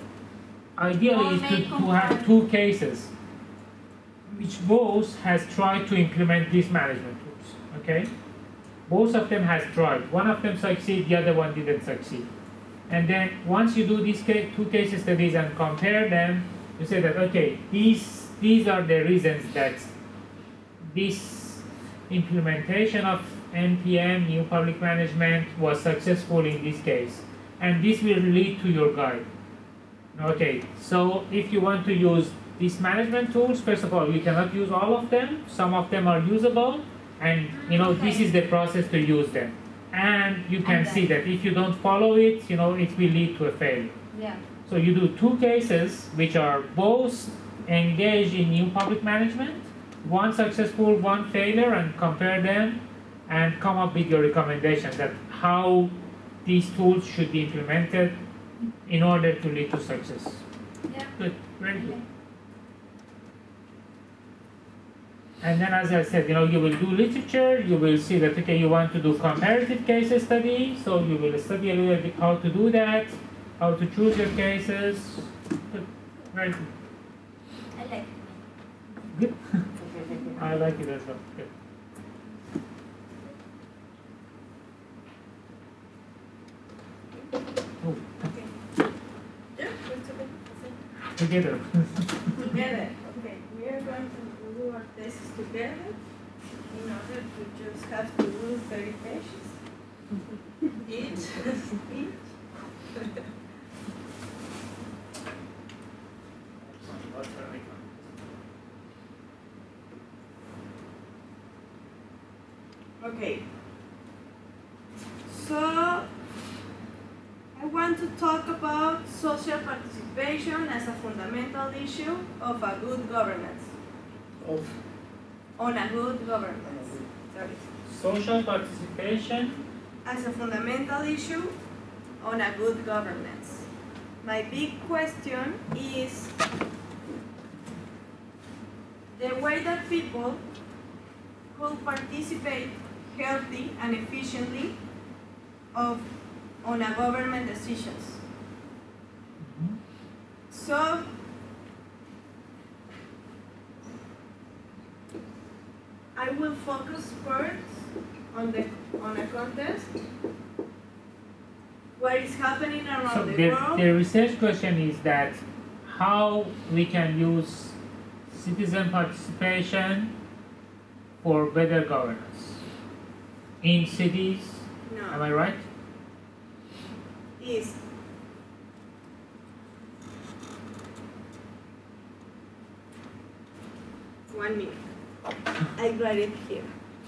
have 2 cases which both has tried to implement these management tools, okay? Both of them has tried. One of them succeeded, the other one didn't succeed. And then once you do these 2 case studies and compare them, you say that okay, these are the reasons that this implementation of NPM, new public management, was successful in this case. And this will lead to your guide. Okay, so if you want to use these management tools, first of all, you cannot use all of them. Some of them are usable, and you know this is the process to use them. And you can see that if you don't follow it, you know, it will lead to a failure. Yeah. So you do 2 cases which are both engaged in new public management, 1 successful, 1 failure, and compare them and come up with your recommendations that how these tools should be implemented in order to lead to success. Yeah. Good, very good. And then, as I said, you know, you will do literature. You will see that okay, you want to do comparative case study, so you will study a little bit how to do that, how to choose your cases. Good, very good. I like it. Good. I like it as well. Good. Oh. Yeah, Together. together. Okay, we are going to do our thesis together in order to just have to do 30 pages each. Okay. So I want to talk about social participation as a fundamental issue of a good governance. On a good governance. Sorry. Social participation As a fundamental issue on a good governance. My big question is the way that people could participate healthy and efficiently on a government decisions. So I will focus first on a context what is happening around So the world. the research question is that how we can use citizen participation for better governance in cities. Am I right? Is one minute. I write it here.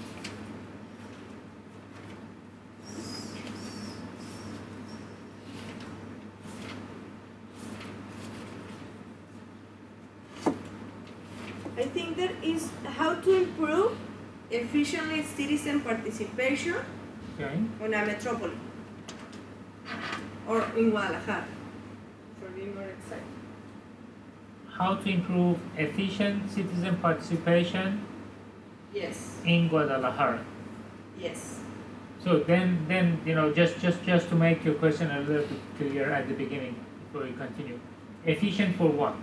I think that is how to improve efficiently citizen participation Okay. on a metropolis or in Guadalajara. more excited. How to improve efficient citizen participation Yes. in Guadalajara. Yes. So then just to make your question a little bit clear at the beginning before we continue. Efficient for what?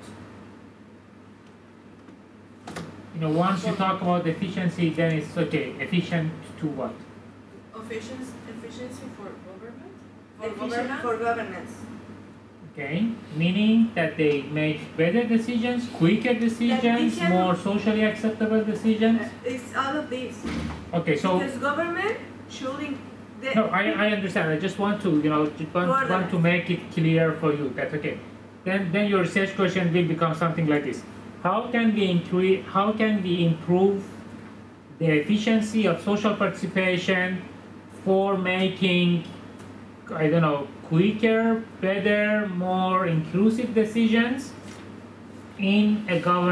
Once you talk about efficiency, then it's okay. Efficient to what? Efficiency for government? Efficient for governance. Okay, meaning that they make better decisions, quicker decisions, can- more socially acceptable decisions. It's all of this. Okay, so Because government should no, I understand. I just want to want to make it clear for you that okay. Then your research question will become something like this: How can we improve the efficiency of social participation for making, I don't know, quicker, better, more inclusive decisions in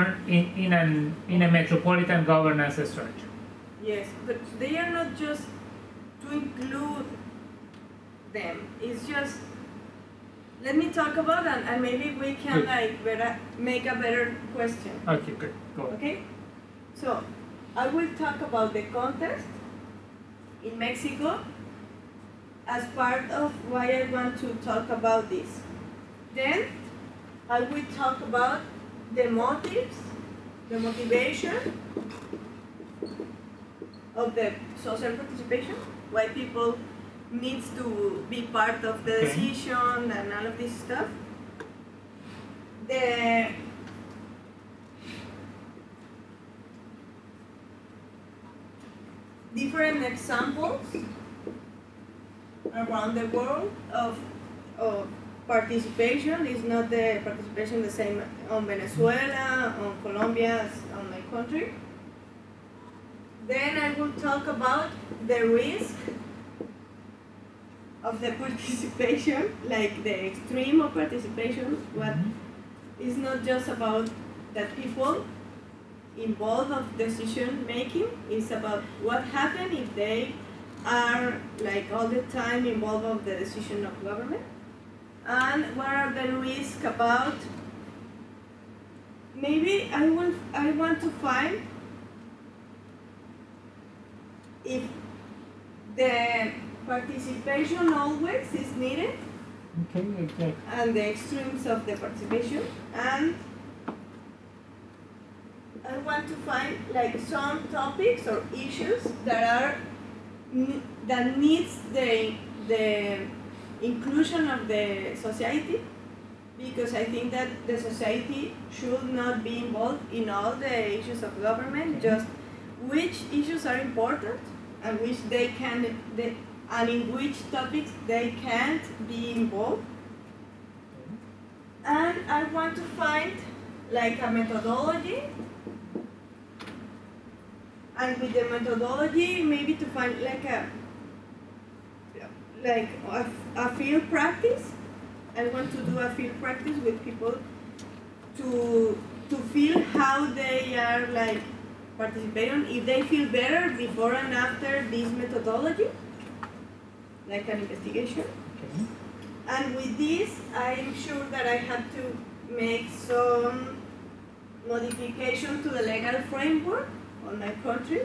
a metropolitan governance structure? Yes, but they are not just to include them. It's just, let me talk about that and maybe we can Good. make a better question. Okay, good. Go on. Okay? So, I will talk about the context in Mexico as part of why I want to talk about this. Then, I will talk about the motives, the motivation of the social participation, why people needs to be part of the decision and all of this stuff. The different examples around the world of participation. Is not the participation the same on Venezuela, on Colombia, as on my country. Then I will talk about the risk of the participation, like the extreme of participation. What is not just about that people involved of decision making, it's about what happens if they are like all the time involved of the decision of government, and what are the risks about. Maybe I want to find if the participation always is needed, Okay, exactly. and the extremes of the participation, and I want to find like some topics or issues that are that needs the inclusion of the society, because I think that the society should not be involved in all the issues of government, just which issues are important and which they can, and in which topics they can't be involved. And I want to find like a methodology, and with the methodology maybe to find like a field practice. I want to do a field practice with people to feel how they are like participating, if they feel better before and after this methodology, like an investigation. Okay. And with this, I'm sure that I have to make some modification to the legal framework on my country,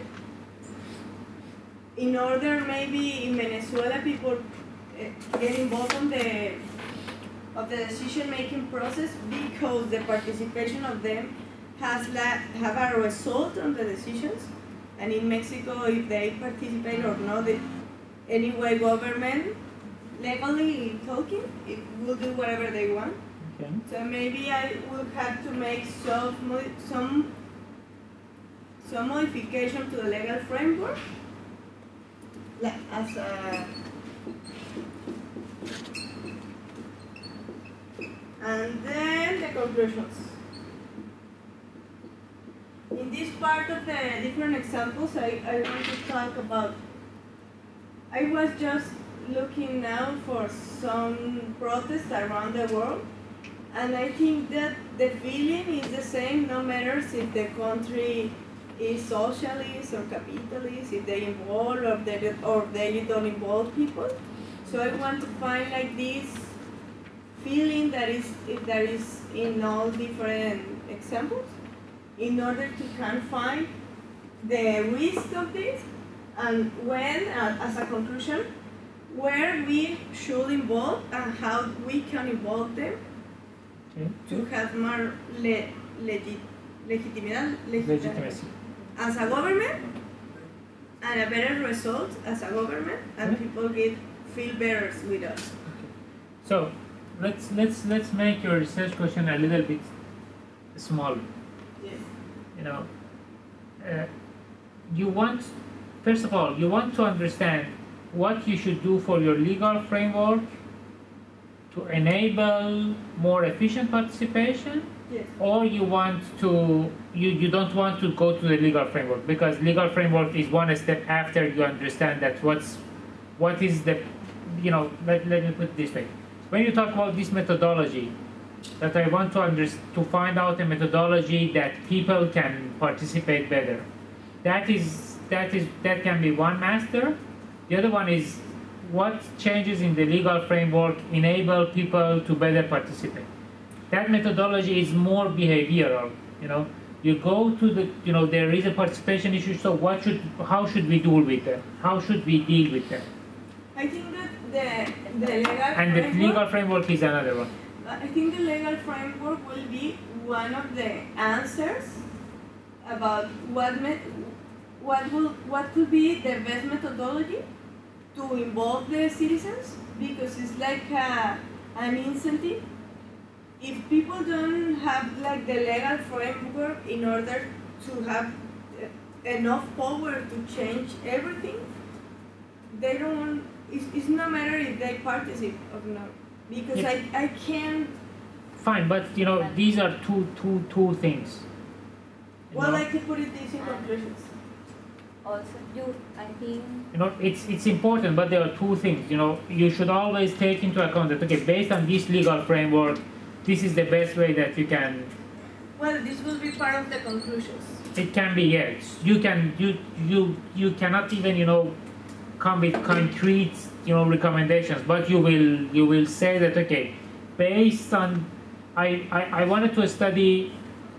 in order maybe in Venezuela people get involved on the decision-making process, because the participation of them have a result on the decisions. And in Mexico, if they participate or not, anyway, government, legally talking, it will do whatever they want. Okay. So maybe I will have to make some modification to the legal framework, like as a, and then the conclusions. In this part of the different examples, I want to talk about, I was just looking now for some protests around the world, and I think that the feeling is the same no matter if the country is socialist or capitalist, if they involve or they don't involve people. So I want to find like this feeling that is in all different examples, in order to can find the risk of this, and when, as a conclusion, where we should involve and how we can involve them to have more legitimacy as a government, and a better result as a government, and people feel better with us. So let's make your research question a little bit smaller. Yes. You know, first of all, you want to understand what you should do for your legal framework to enable more efficient participation. Yes. Or you don't want to go to the legal framework, because legal framework is one step after you understand that what is the, you know, let me put it this way. When you talk about this methodology, that I want to find out a methodology that people can participate better, that can be one master. The other one is what changes in the legal framework enable people to better participate. That methodology is more behavioral. You know, you go to the, you know, there is a participation issue. So how should we deal with them? How should we deal with them? I think that the legal and framework, the legal framework is another one. I think the legal framework will be one of the answers about what could be the best methodology to involve the citizens, because it's like an incentive. If people don't have like the legal framework in order to have enough power to change everything, they don't. It's no matter if they participate or not, because Yeah. I can't. Fine, but you know, these are two things. You Well, know? I can put it this in conclusions. Also, I think You know, it's important, but there are two things. You know, you should always take into account that, okay, based on this legal framework, this is the best way that you can. Well, this will be part of the conclusions. It can be, yes. You cannot even, you know, come with concrete, you know, recommendations, but you will say that, okay, based on, I wanted to study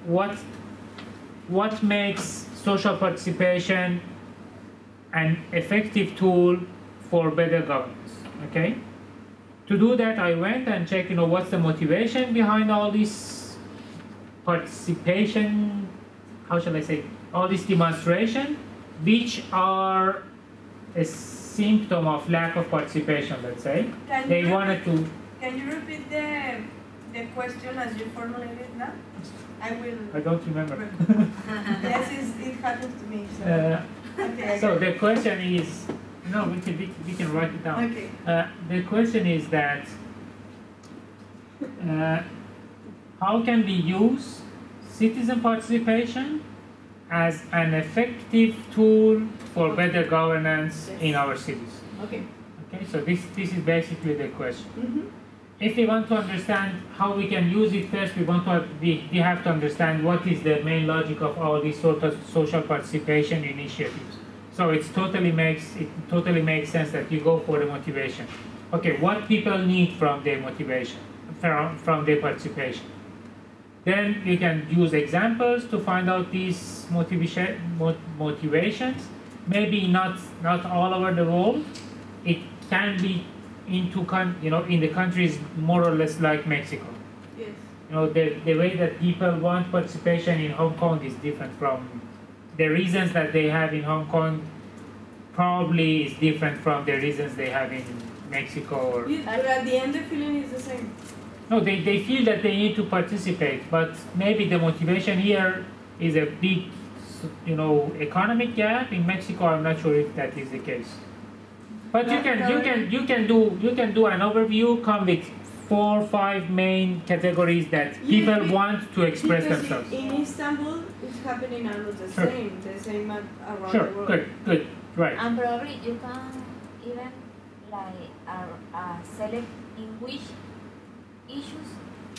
what makes social participation an effective tool for better governance. Okay. To do that, I went and checked, you know, what's the motivation behind all this participation, how shall I say, all this demonstration, which are a symptom of lack of participation, let's say. They wanted to... Can you repeat the question as you formulated it now? I don't remember. Yes, it happens to me. So, okay, so the question is, no, we can write it down. Okay. The question is that how can we use citizen participation as an effective tool for better governance in our cities? Okay. Okay, so this is basically the question. Mm-hmm. If we want to understand how we can use it, first we have to understand what is the main logic of all these sort of social participation initiatives. So it totally makes sense that you go for the motivation. Okay, what people need from their motivation, from their participation. Then you can use examples to find out these motivations. Maybe not all over the world. It can be in the countries more or less like Mexico. Yes. You know, the way that people want participation in Hong Kong is different from the reasons that they have in Hong Kong. Probably is different from the reasons they have in Mexico. Or Yeah, but at the end, the feeling is the same. no, they feel that they need to participate, but maybe the motivation here is a big, you know, economic gap. In Mexico, I'm not sure if that is the case. But you can do an overview, come with 4 or 5 main categories that people want to express because themselves. In Istanbul, it's happening almost the Sure. same around Sure, the world. good, right. and probably you can even like select in which issues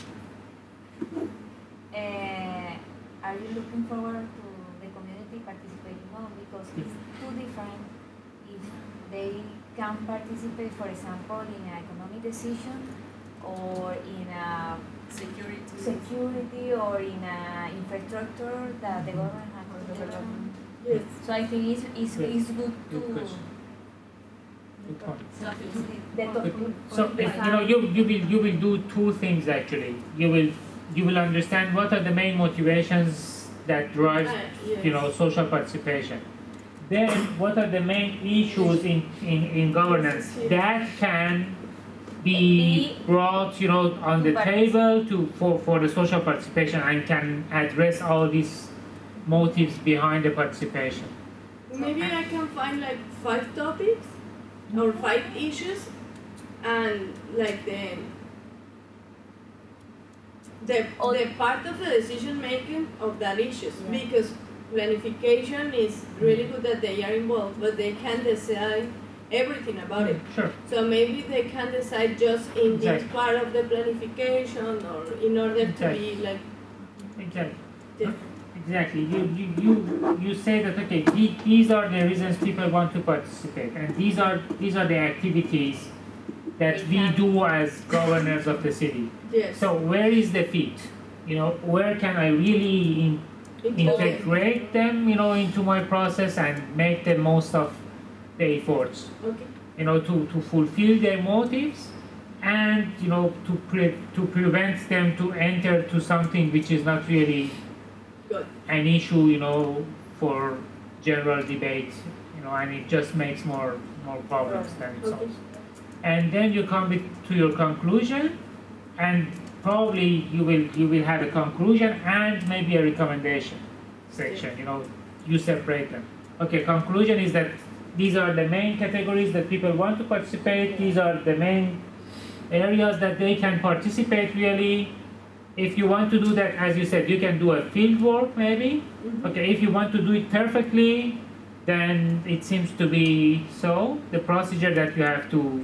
are you looking forward to the community participating on, because it's too different if they can participate, for example, in an economic decision or in a security or in a infrastructure that the government has developed. Yes. So I think it's good to Good question. Good point. the So you will do two things actually. You will understand what are the main motivations that drive Yes. social participation. Then what are the main issues in governance that can be brought on the table for the social participation and can address all these motives behind the participation. Maybe I can find like 5 topics or 5 issues, and like the part of the decision making of that issues, because planification is really good that they are involved, but they can't decide everything about it. Sure. So maybe they can decide just in this part of the planification, or in order to be like Exactly. different. Exactly. You say that okay, these are the reasons people want to participate, and these are the activities that we do as governors of the city. Yes. So where is the fit? Where can I really integrate them, into my process and make the most of the efforts, Okay. to fulfill their motives, and to prevent them to enter to something which is not really Good. an issue, for general debate, and it just makes more problems than it solves. And then you come to your conclusion, and probably you will have a conclusion and maybe a recommendation section. You separate them. Okay, conclusion is that these are the main categories that people want to participate. These are the main areas that they can participate really. If you want to do that, as you said, you can do a field work maybe. Okay, if you want to do it perfectly, then it seems to be so. The procedure that you have to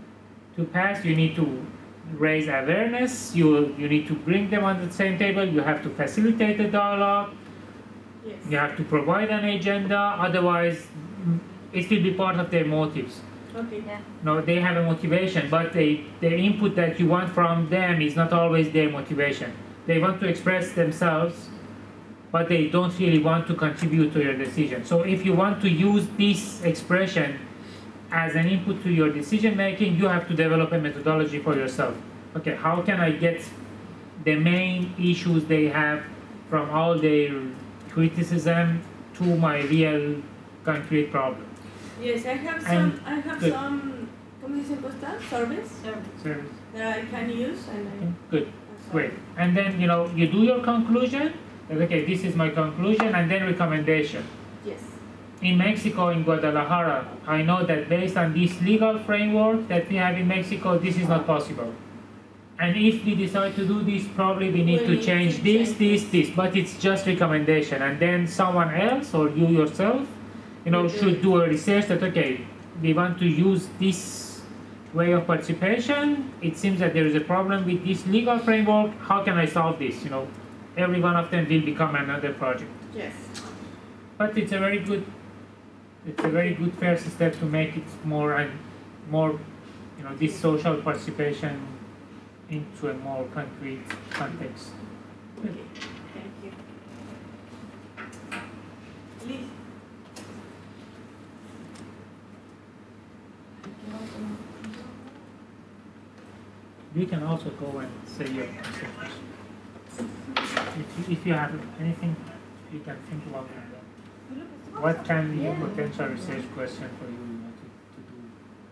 pass, you need to raise awareness, you need to bring them on the same table, you have to facilitate the dialogue, Yes. you have to provide an agenda, otherwise it will be part of their motives. Okay. Yeah. No, they have a motivation, but the input that you want from them is not always their motivation. They want to express themselves, but they don't really want to contribute to your decision. So if you want to use this expression as an input to your decision making, you have to develop a methodology for yourself. Okay, how can I get the main issues they have from all their criticism to my real concrete problem? Yes, I have And some. I have good. some. ¿Cómo dice Costa? Service Service. that I can use, and Good, great. And then you do your conclusion. Okay, this is my conclusion, and then recommendation. Yes. In Mexico, in Guadalajara, I know that based on this legal framework that we have in Mexico, this is not possible. And if we decide to do this, probably we need to change this, but it's just recommendation. And then someone else or you yourself, should do a research that, okay, we want to use this way of participation. It seems that there is a problem with this legal framework. How can I solve this? Every one of them will become another project. Yes. But it's a very good first step to make it more and more, this social participation into a more concrete context. Okay. Thank you. Please. You can also go and say your answer. If you have anything, you can think about it. What can be a potential research question for you, to do?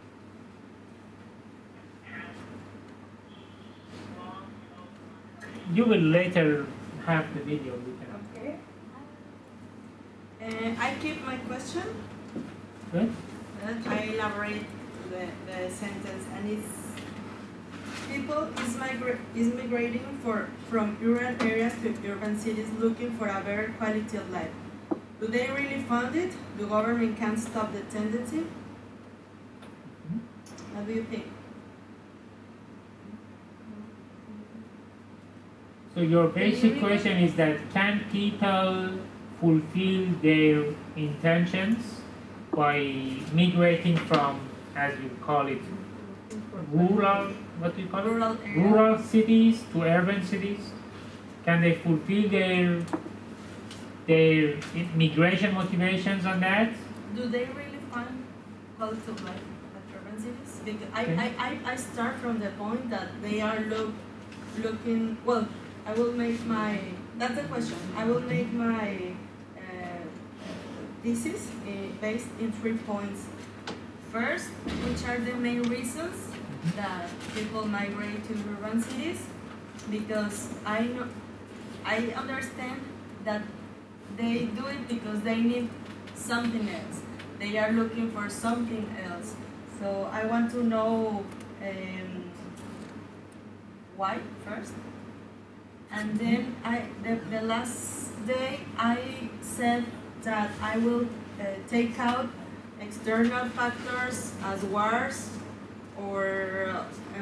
You will later have the video. You can. Okay. I keep my question. Good. I elaborate the sentence, and it's people is migrating from rural areas to urban cities looking for a better quality of life. Do they really fund it? The government can't stop the tendency? What do you think? So your basic question is that can people fulfill their intentions by migrating from, as you call it, rural, what do you call it? Rural area. Rural cities to urban cities? Can they fulfill their migration motivations on that? Do they really find quality of life at urban cities? Because I start from the point that they are looking, well, I will make my, that's the question, I will make my thesis based in 3 points. First, which are the main reasons that people migrate to urban cities? Because I understand that they do it because they need something else. They are looking for something else. So I want to know why first. And then the last day I said that I will take out external factors as wars or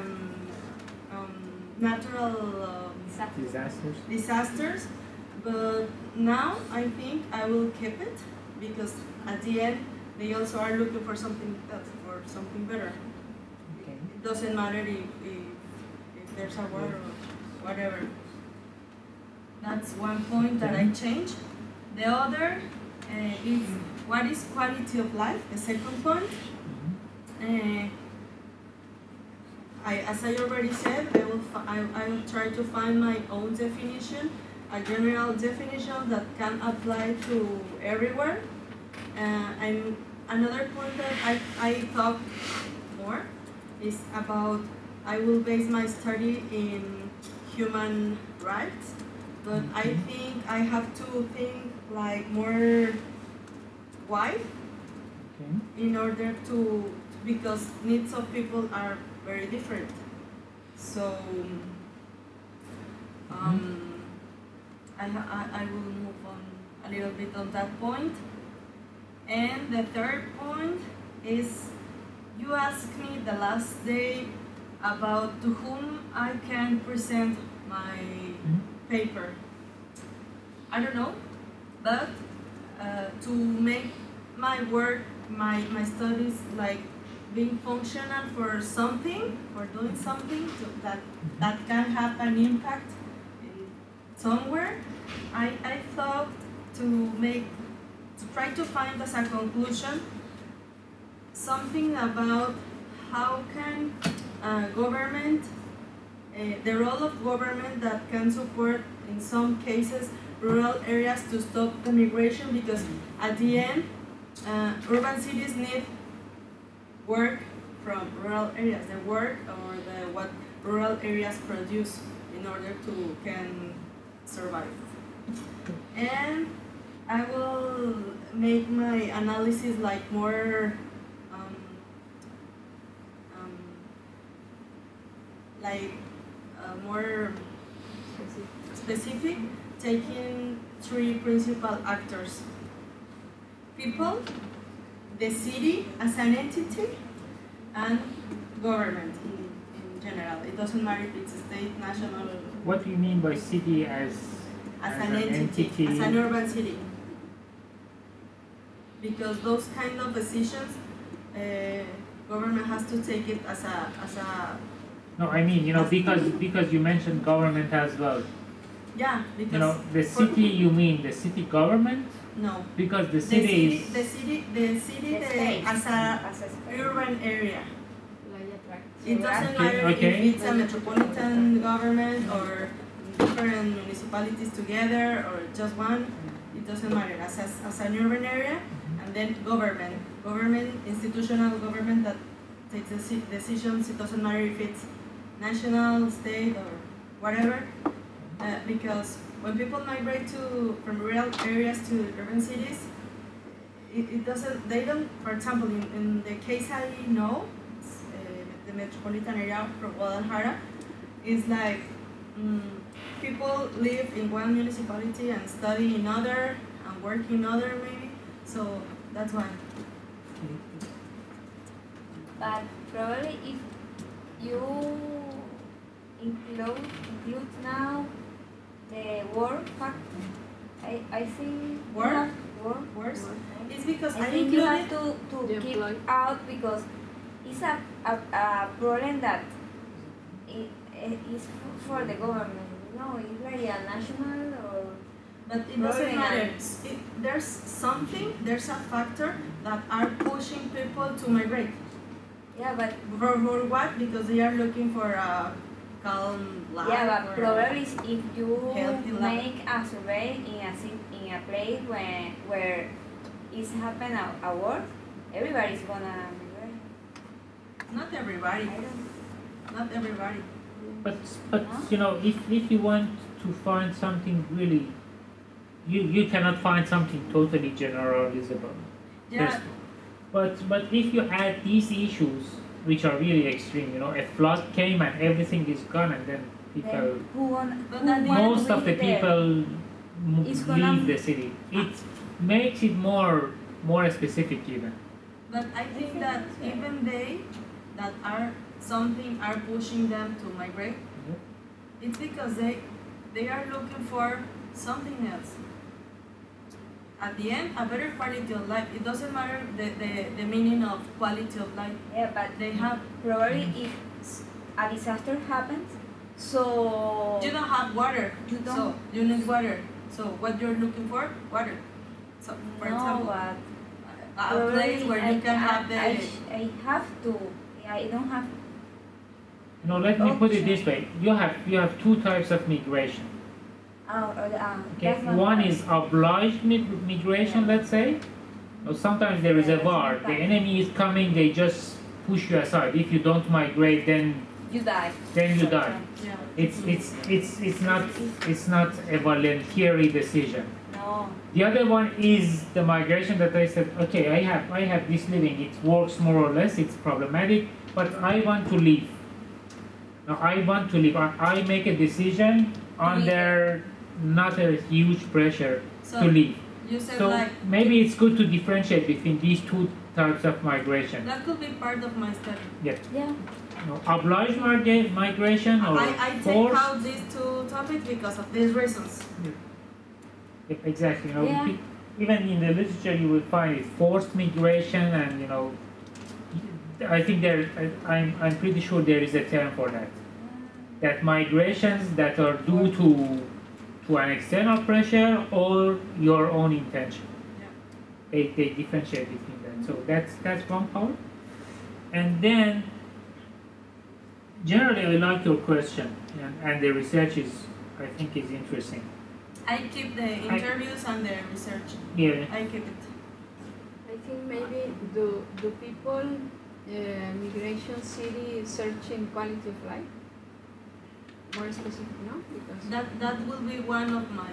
natural disasters, but now I think I will keep it because at the end they also are looking for something else, for something better. Okay. It doesn't matter if there's a war or whatever. That's one point that I changed. The other is what is quality of life, the second point. As I already said, I will try to find my own definition, a general definition that can apply to everywhere. And another point that I thought more is about, I will base my study in human rights, but I think I have to think like more wide in order to, because needs of people are very different. So I will move on a little bit on that point. And the third point is, you asked me the last day about to whom I can present my paper. I don't know, but to make my work, my studies like being functional for something, for doing something that can have an impact in somewhere, I thought to try to find as a conclusion something about how can government, the role of government that can support in some cases rural areas to stop the migration, because at the end urban cities need work from rural areas, the work or what rural areas produce in order to can survive. And I will make my analysis like more more specific, taking 3 principal actors: people, the city as an entity, and government in general. It doesn't matter if it's a state, national. What do you mean by city as an entity, as an urban city? Because those kind of decisions, government has to take it as a. No, I mean, because you mentioned government as well. Yeah, because the city. You mean the city government? No. Because the city is the city as a urban area. It doesn't matter if it's a metropolitan government or different municipalities together or just one. It doesn't matter. As an urban area, and then government, institutional government that takes decisions. It doesn't matter if it's national, state, or whatever. Because when people migrate from rural areas to urban cities, they don't, for example, in the case I know, the metropolitan area from Guadalajara, is like people live in one municipality and study in other and work in other maybe, so that's why. But probably if you include now the work factor, I think worse. It's because I think you have to keep out, because it's a problem that is for the government. No, it's very a national or. But it doesn't matter. There's a factor that are pushing people to migrate. Yeah, but for what? Because they are looking for a calm life. yeah, but or probably if you healthy life. make a survey in a place where it's happen a war, everybody's gonna migrate. Not everybody. I don't. Not everybody. But No? you know, if you want to find something really, you cannot find something totally generalizable. Yeah. There's- But if you add these issues, which are really extreme, you know, a flood came and everything is gone, and then people, Then who wanna, But who at the wanna most of the live there? people It's gonna- leave the city. It makes it more specific even. But I think that even they that are something are pushing them to migrate, it's because they are looking for something else. At the end, a better quality of life. It doesn't matter the meaning of quality of life. Yeah, but They have. probably if a disaster happens, so You don't have water. You So don't. you need water. So what you're looking for? Water. So for no, example, but a probably place where you can have the. I have to. I don't have. You know, let me put it Option. this way: you have two types of migration. Okay, That's not one right. is obliged migration, let's say. Or sometimes there is a war. The enemy is coming; they just push you aside. If you don't migrate, then You die. you die. Yeah. It's not a voluntary decision. No. The other one is the migration that I said, okay, I have this living, it works more or less, it's problematic, but I want to leave. Now I want to leave. I make a decision under not a huge pressure So to leave. you said So like maybe it's good to differentiate between these two types of migration. that could be part of my study. Yeah. Yeah. You know, obliged migration or I take forced. out these two topics because of these reasons. Yeah, exactly. You know, Yeah. even in the literature you will find it forced migration, and you know, I think I'm pretty sure there is a term for that. That migrations that are due to an external pressure or your own intention. Yeah. They differentiate between that. So that's one part. And then generally I like your question, and the research I think is interesting. I keep the interviews and the research. Yeah. I keep it. I think maybe do people migration city searching quality of life? More specific, no? Because That will be one of my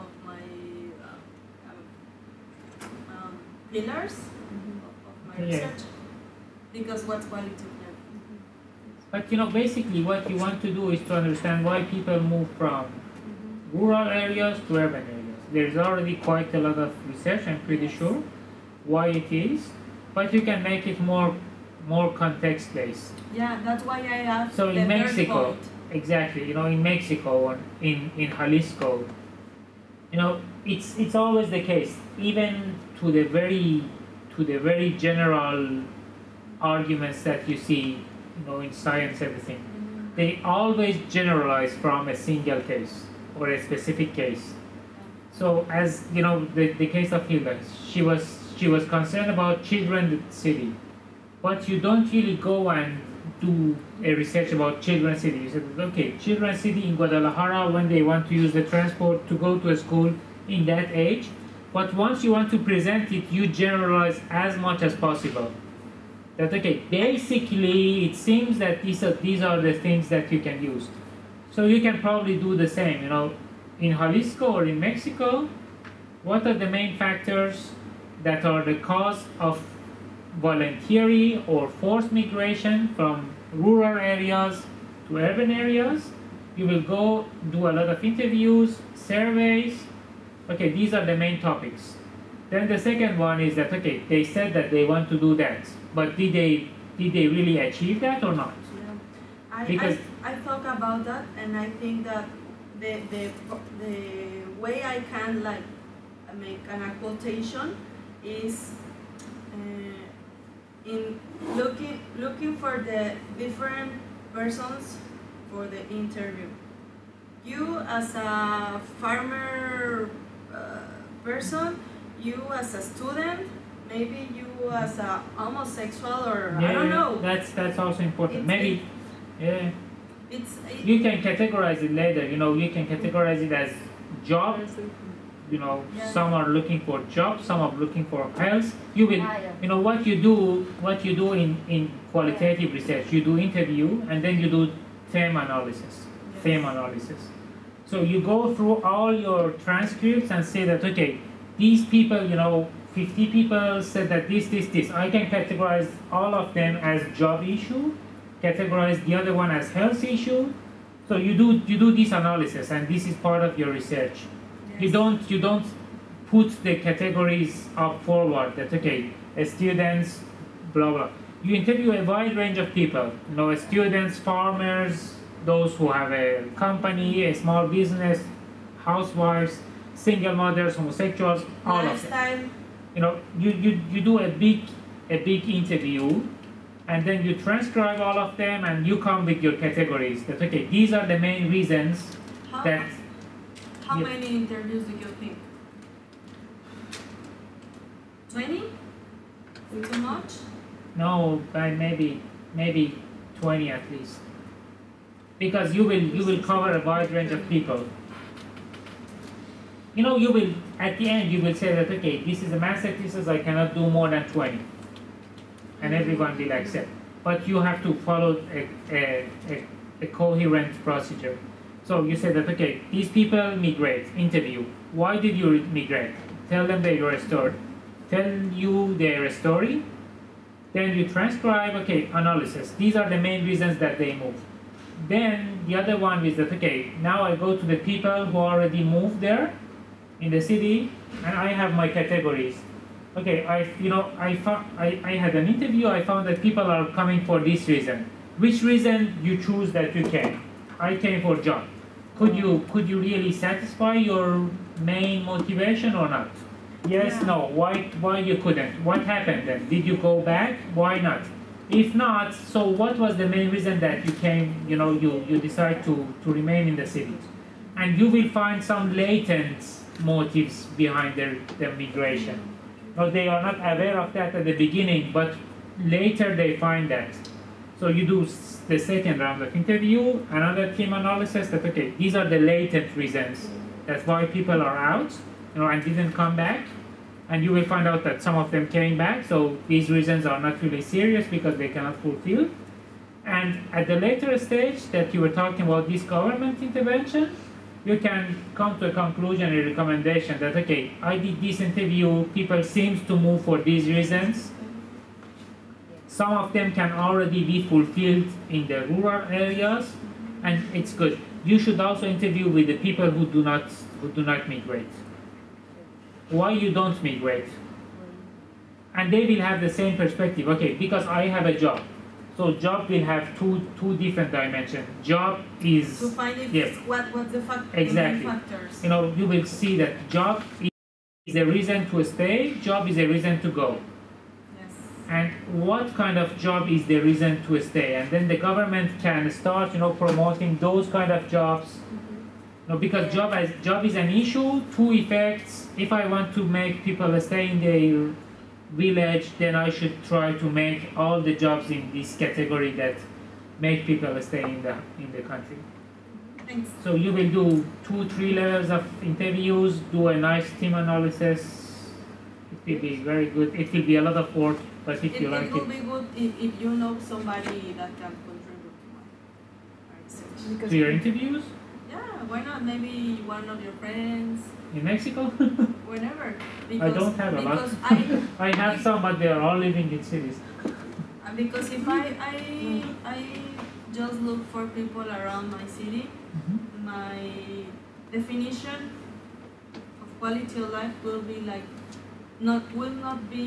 pillars of my Yeah. research. Because what's quality of life? But you know, basically what you want to do is to understand why people move from rural areas to urban areas. There's already quite a lot of research, I'm pretty sure, why it is, but you can make it more context-based. Yeah, that's why I have So the in third Mexico, point. exactly, you know, in Mexico and in Jalisco, you know, it's always the case, even to the very general arguments that you see, you know, in science, everything. They always generalize from a single case or a specific case. So as you know, the case of Hilda, she was concerned about children city, but you don't really go and do a research about children city. You said, okay, children city in Guadalajara when they want to use the transport to go to a school in that age, but once you want to present it, you generalize as much as possible. That okay, basically it seems that these are the things that you can use. So you can probably do the same, you know, in Jalisco or in Mexico, what are the main factors that are the cause of voluntary or forced migration from rural areas to urban areas? You will go do a lot of interviews, surveys. Okay, these are the main topics. Then the second one is that, okay, they said that they want to do that, but did they really achieve that or not? Yeah. Because- I thought about that, and I think that the way I can like make a quotation is in looking for the different persons for the interview. You as a farmer person, you as a student, maybe you as a homosexual or I don't know. That's also important. Maybe It's you can categorize it later. You can categorize it as job. Some are looking for jobs, some are looking for health. You will, what you do in qualitative research, you do interview and then you do theme analysis. So you go through all your transcripts and say that, okay, these people, 50 people said that this. I can categorize all of them as job issue, categorize the other one as health issue. So you do this analysis, and this is part of your research. yes. You don't put the categories up forward that, okay, students, blah blah. You interview a wide range of people, students, farmers, those who have a company, a small business, housewives, single mothers, homosexuals, all of them. Lifestyle. You do a big interview, and then you transcribe all of them, and you come with your categories. That, okay, these are the main reasons that. How Yeah. many interviews do you think? 20? Too much? No, by maybe 20 at least, because you will cover a wide range of people. You will at the end you will say that, okay, this is a master thesis, I cannot do more than 20, and everyone will accept. But you have to follow a coherent procedure. So you say that, okay, these people migrate, interview. Why did you migrate? Tell them their story. Tell you their story. Then you transcribe, okay, analysis. These are the main reasons that they moved. Then the other one is that, okay, now I go to the people who already moved there in the city, and I have my categories. Okay, I had an interview, I found that people are coming for this reason. Which reason you choose that you came? I came for job. Could you really satisfy your main motivation or not? Yes, Yeah. no. Why you couldn't? What happened then? Did you go back? Why not? If not, so what was the main reason that you came? You decide to remain in the city, and you will find some latent motives behind their migration. No, they are not aware of that at the beginning, but later they find that. So you do the second round of interview, another team analysis that, okay, these are the latent reasons. That's why people are out, and didn't come back. And you will find out that some of them came back, so these reasons are not really serious because they cannot fulfill. And at the later stage that you were talking about this government intervention, you can come to a conclusion, a recommendation that, okay, I did this interview, people seems to move for these reasons. Some of them can already be fulfilled in the rural areas, and it's good. You should also interview with the people who do not migrate. Why you don't migrate? And they will have the same perspective. Okay, because I have a job. So job will have two different dimensions. Job is To find if yes, what's the exactly. main factors. You will see that job is a reason to stay. Job is a reason to go. Yes. And what kind of job is the reason to stay? And then the government can start, promoting those kind of jobs. Because job is an issue, two effects. If I want to make people stay in their village, then I should try to make all the jobs in this category that make people stay in the country. Thanks. So you will do 2-3 levels of interviews, do a nice team analysis. It will be very good. It will be a lot of work, but if you like It will be good if you know somebody that can contribute to my research. to your interviews Yeah, why not? Maybe one of your friends, in Mexico. whenever. I don't have a lot. Because I have some, but they are all living in cities. because if I just look for people around my city, my definition of quality of life will be like will not be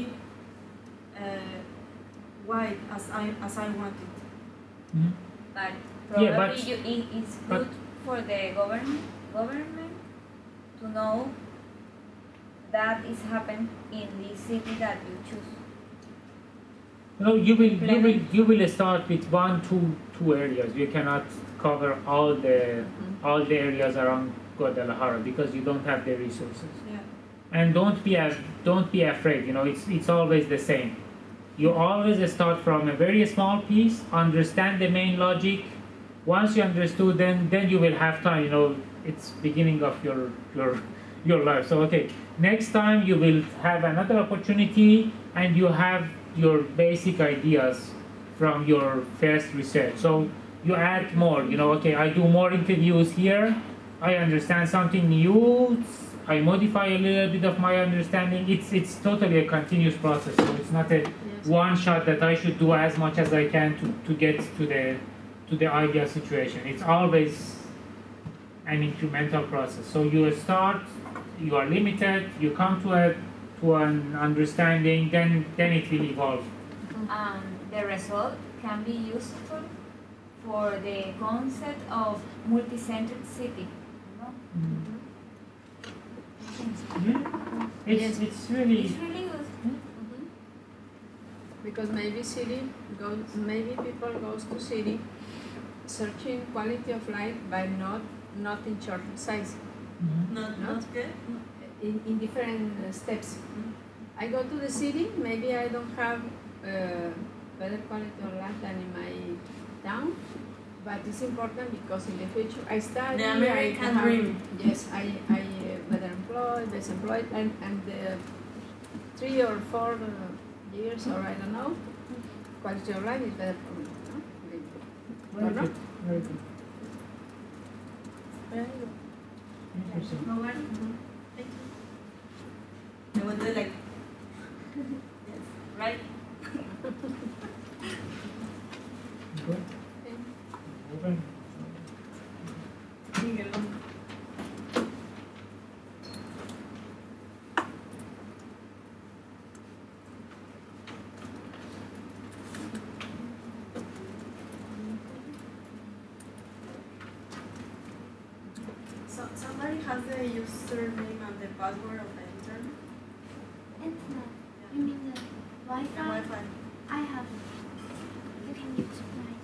wide as I want it. Mhm. But Yeah, probably but- it's good for the government to know that is happened in the city that you choose. No, you will start with two areas. You cannot cover all the areas around Guadalajara because you don't have the resources. Yeah. And don't be afraid. You know, it's always the same. You always start from a very small piece, understand the main logic. Once you understood, then you will have time. You know, it's beginning of your life. So okay, next time you will have another opportunity, and you have your basic ideas from your first research. So you add more. You know, okay, I do more interviews here. I understand something new. I modify a little bit of my understanding. It's totally a continuous process. So it's not a one shot that I should do as much as I can to get to the ideal situation. It's always an incremental process. So you start, you are limited, you come to an understanding, then it will evolve. The result can be useful for the concept of multi-centered city. You know? Yeah. It's really good. Because maybe people goes to city searching quality of life, but not in short size. Not good. In different steps. I go to the city, maybe I don't have better quality of life than in my town, but it's important because in the future I study. The American dream. Yes, I better employed, best employed, and 3 or 4 years, or I don't know, quality of life is better for me. No? very good. Very good. Very good. Interesting. Thank you. I would do like, yes, right? Good. Okay. So somebody has the username and the password of the internet? Internet. You mean the Wi-Fi? The Wi-Fi. I have it. You can use mine.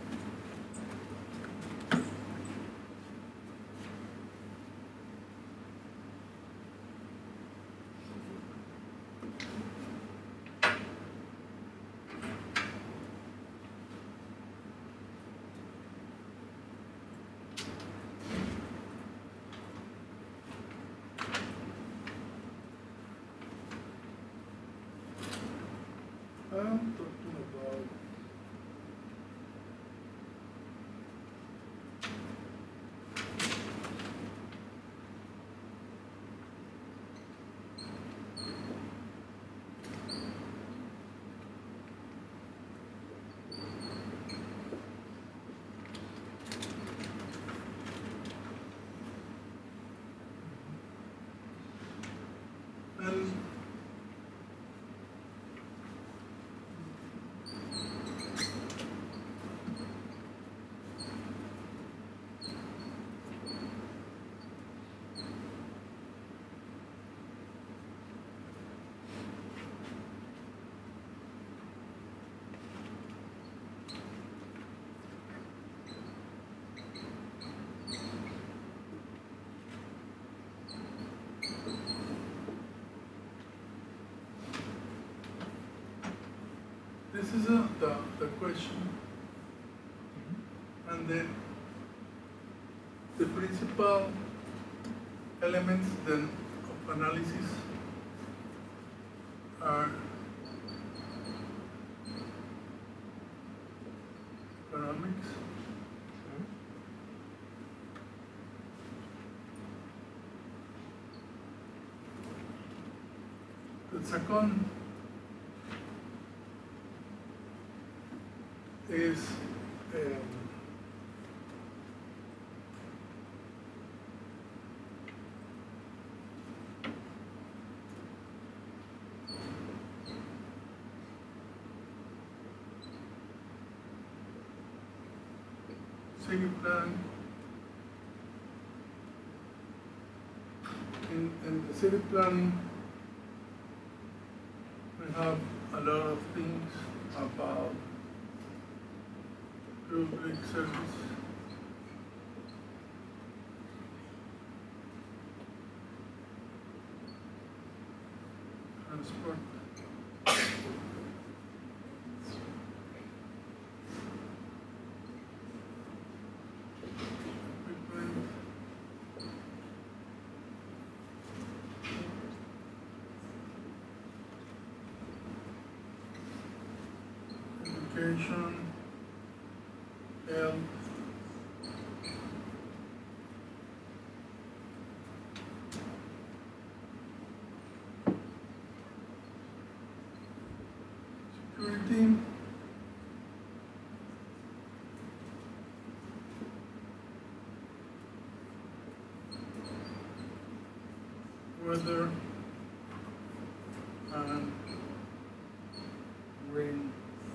I'm talking about and this is the question, and then the principal elements then of analysis are economics, the second is city plan. In the city planning, have a lot of things about public service. Transport. Equipment. Education, health, security, weather, and rain.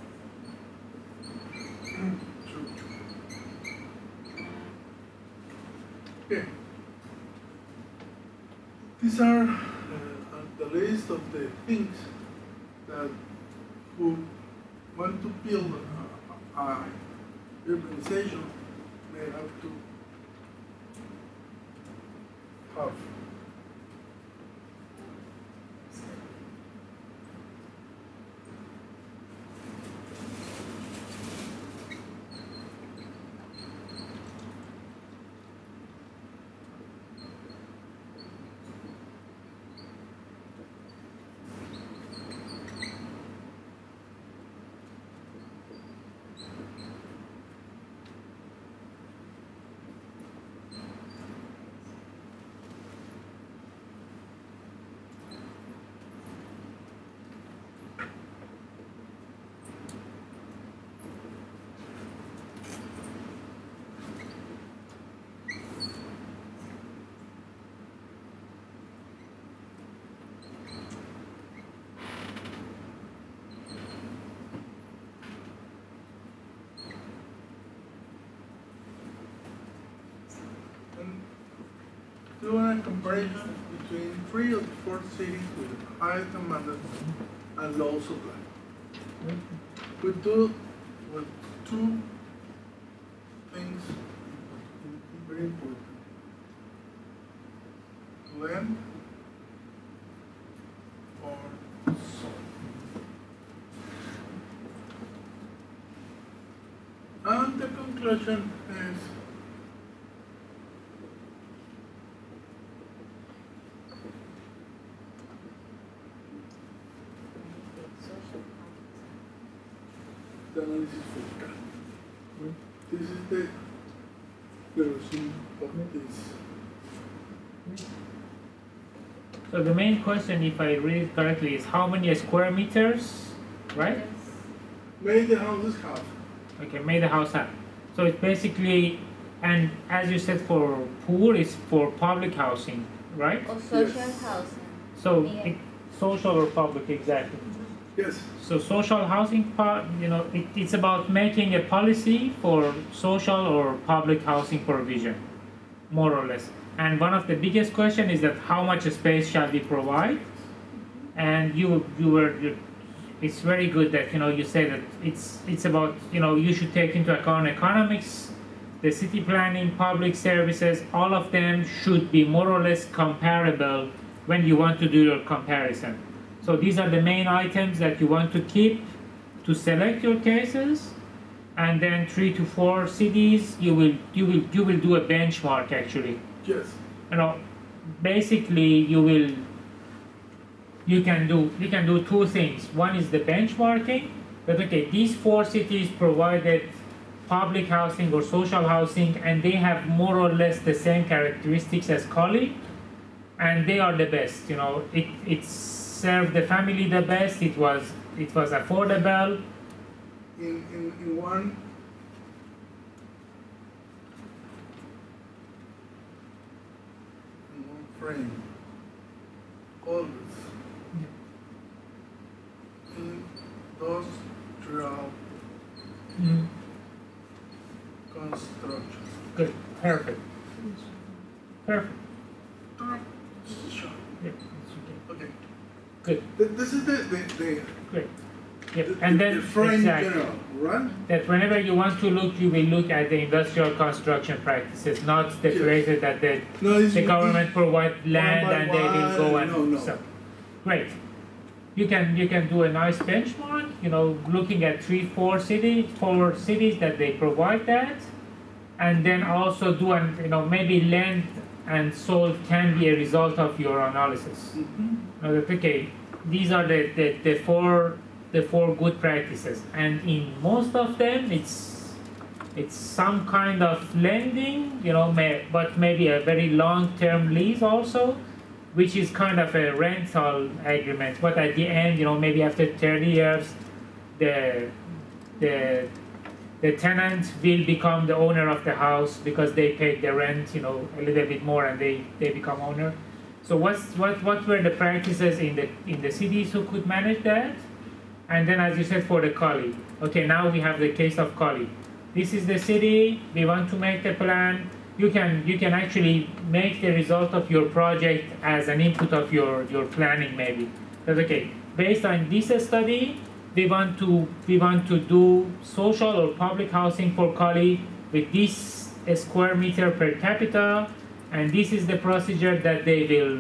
Okay. These are the list of the things that who want to build a urbanization may have to have. Doing a comparison between 3 or 4 cities with high demand and low supply. We do with 2 things very important. Land or soil. And the conclusion is the analysis for CAD. This is the resume of this. So the main question, if I read it correctly, is how many square meters, right? Made the houses have. Okay, made the house have. So it's basically, and as you said, for poor, it's for public housing, right? Or social Yes. housing. So Yeah. social or public, exactly. Yes. So social housing part, it's about making a policy for social or public housing provision, more or less. And one of the biggest question is that how much space shall we provide? And it's very good that you say that it's about you should take into account economics, the city planning, public services. All of them should be more or less comparable when you want to do your comparison. So these are the main items that you want to keep to select your cases, and then 3 to 4 cities you will do a benchmark actually. Yes. Basically you can do 2 things. One is the benchmarking, that okay, these 4 cities provided public housing or social housing and they have more or less the same characteristics as Cali, and they are the best. It served the family the best, it was affordable. In one frame, always industrial construction. Good, perfect. Perfect. Sure. Yeah, it's okay. Okay. Good. This is the Great. Yep. And then the frame exactly. general, right? That whenever you want to look, you will look at the industrial construction practices, not the Yes. places that No, it's the government provide land by and they will go one, and no. so. Great. You can do a nice benchmark, looking at 4 cities that they provide that, and then also do maybe land and sold can be a result of your analysis. Okay, these are the four good practices, and in most of them it's some kind of lending, but maybe a very long-term lease also, which is kind of a rental agreement. But at the end, maybe after 30 years, the tenant will become the owner of the house because they paid the rent, a little bit more, and they become owner. So what were the practices in the cities who could manage that? And then, as you said, for the Cali. Okay, now we have the case of Cali. This is the city. We want to make the plan. You can actually make the result of your project as an input of your planning maybe. That's okay. Based on this study, we want to do social or public housing for Cali with this square meter per capita, and this is the procedure that they will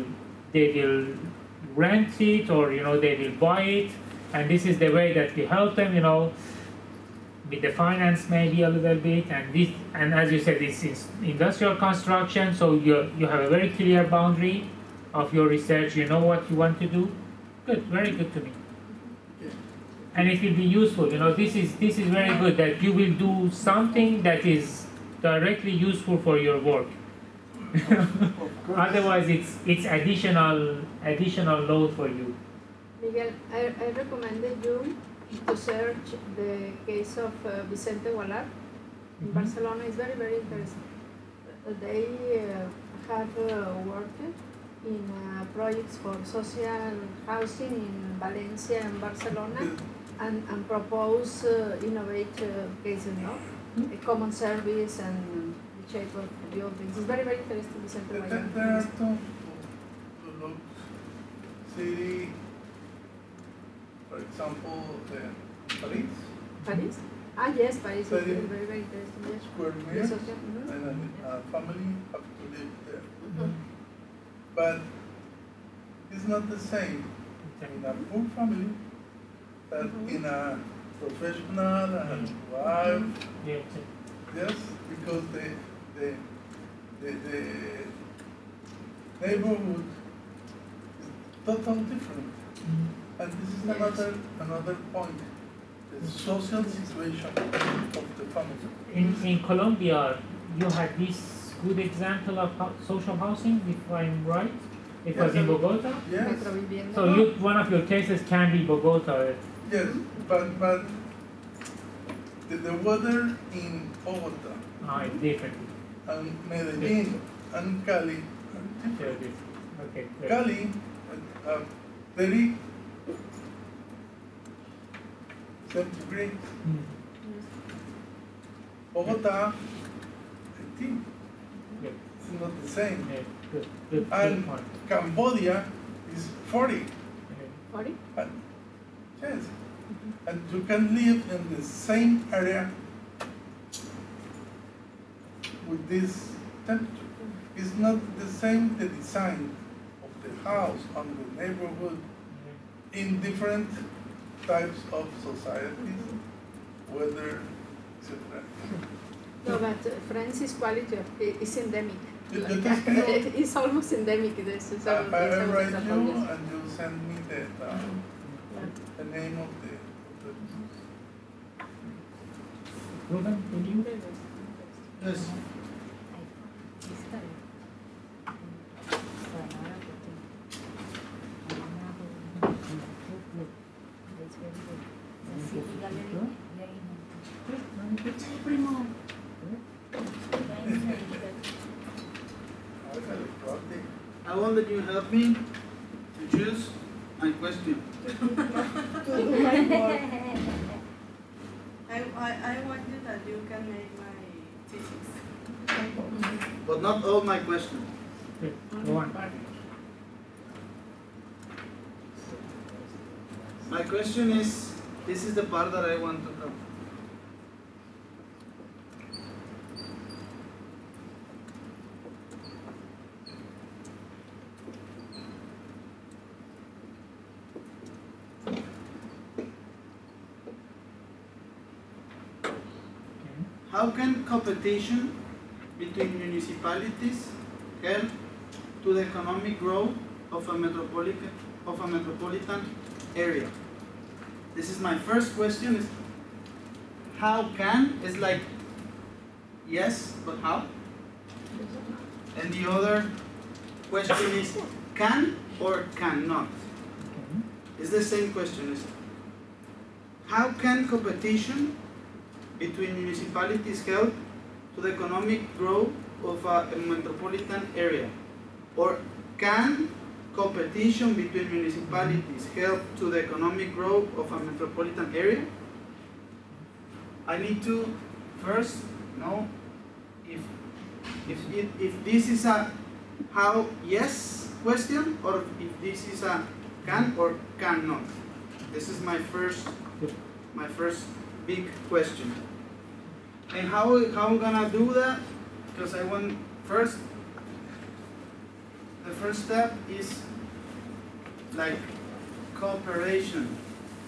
rent it, or they will buy it, and this is the way that we help them, with the finance maybe a little bit, and as you said, this is industrial construction, so you have a very clear boundary of your research. You know what you want to do. Good, very good to me. And it will be useful. This is very good that you will do something that is directly useful for your work. Otherwise, it's additional load for you. Miguel, I recommended you to search the case of Vicente Gualar in Barcelona. It's very, very interesting. They have worked in projects for social housing in Valencia and Barcelona, and propose innovative cases, a common service and the shape of buildings. It's very, very interesting, Vicente Gualar. There are two look city. For example, Paris. Paris? Ah, yes, Paris is Paris. very, very interesting. Yes. Square Yes, meters, okay. and a family have to live there. But it's not the same in a poor family that in a professional and wife. Yes, because the neighborhood is totally different. And this is another point, the social situation of the family. In Colombia, you had this good example of social housing, if I'm right. It was in Bogota. Yes. So one of your cases can be Bogota. Yes, but the weather in Bogota Is different. and Medellin and Cali are different. Okay. Great. Cali, 30 centigrade. Bogota, 18. Good. It's not the same. Yeah, good And point. Cambodia is 40. 40? Yes. And you can live in the same area with this temperature. It's not the same the design of the house and the neighborhood in different types of societies, weather, etc. No, but France's quality is endemic. It's almost endemic. This is I write you and you send me the name of the Ruben, will you? Yes. I want that you help me to choose my question. I want you that you can make my thesis. But not all my questions. Go on. My question is, this is the part that I want to talk. How can competition between municipalities help to the economic growth of a metropolitan area? This is my first question. Is how can? It's like yes, but how? And the other question is can or cannot? It's the same question. Is how can competition between municipalities help to the economic growth of a metropolitan area? Or can competition between municipalities help to the economic growth of a metropolitan area? I need to first know if this is a how yes question or if this is a can or cannot. This is my first big question. And how I'm gonna do that? Because I want first, the first step is like cooperation.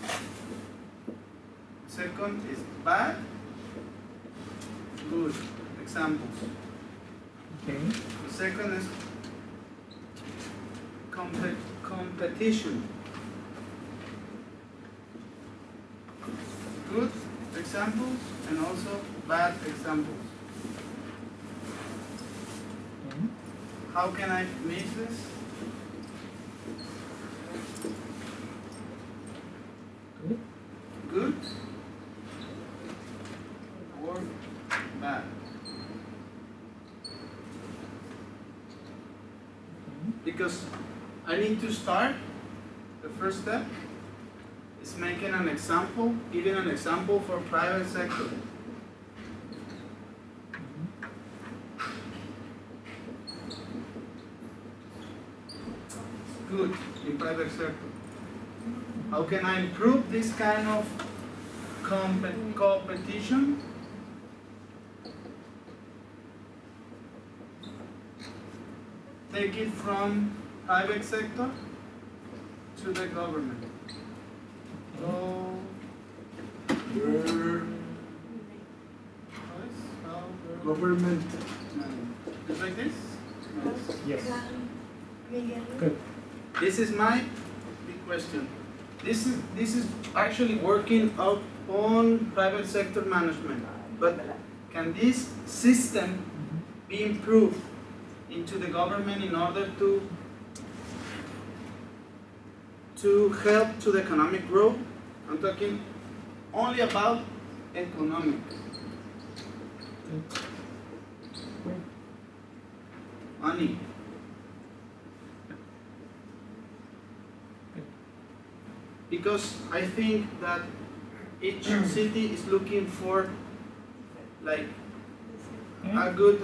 Second is bad, good examples. Okay. The second is competition. Good examples and also bad examples. Okay. How can I make this? Good. Good or bad? Because I need to start, the first step is making an example, giving an example for private sector. Good in private sector. How can I improve this kind of competition? Take it from private sector to the government. Government. Just like this? Yes. Good. This is my big question. This is actually working out on private sector management. But can this system be improved into the government in order to help to the economic growth? I'm talking only about economic. Money. Because I think that each city is looking for like a good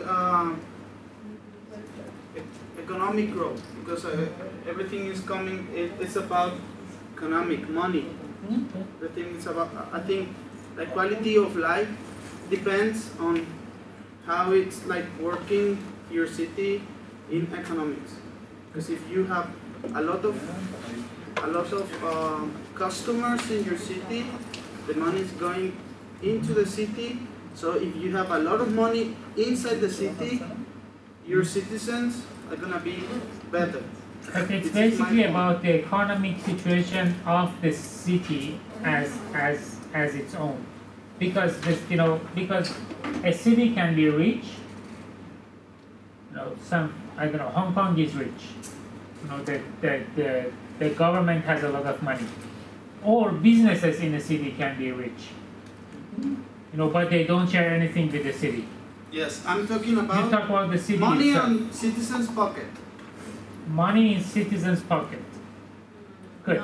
economic growth, because everything is coming, it's about economic, money. Everything is about, I think the quality of life depends on how it's like working your city in economics. Because if you have a lot of customers in your city, the money is going into the city. So if you have a lot of money inside the city, your citizens are gonna be better. But it's basically about the economic situation of the city as its own, because this, because a city can be rich. I don't know, Hong Kong is rich. The government has a lot of money, or businesses in the city can be rich. But they don't share anything with the city. Yes, I'm talking about, you talk about the city money itself. on citizens' pocket. Money in citizens' pocket. Good.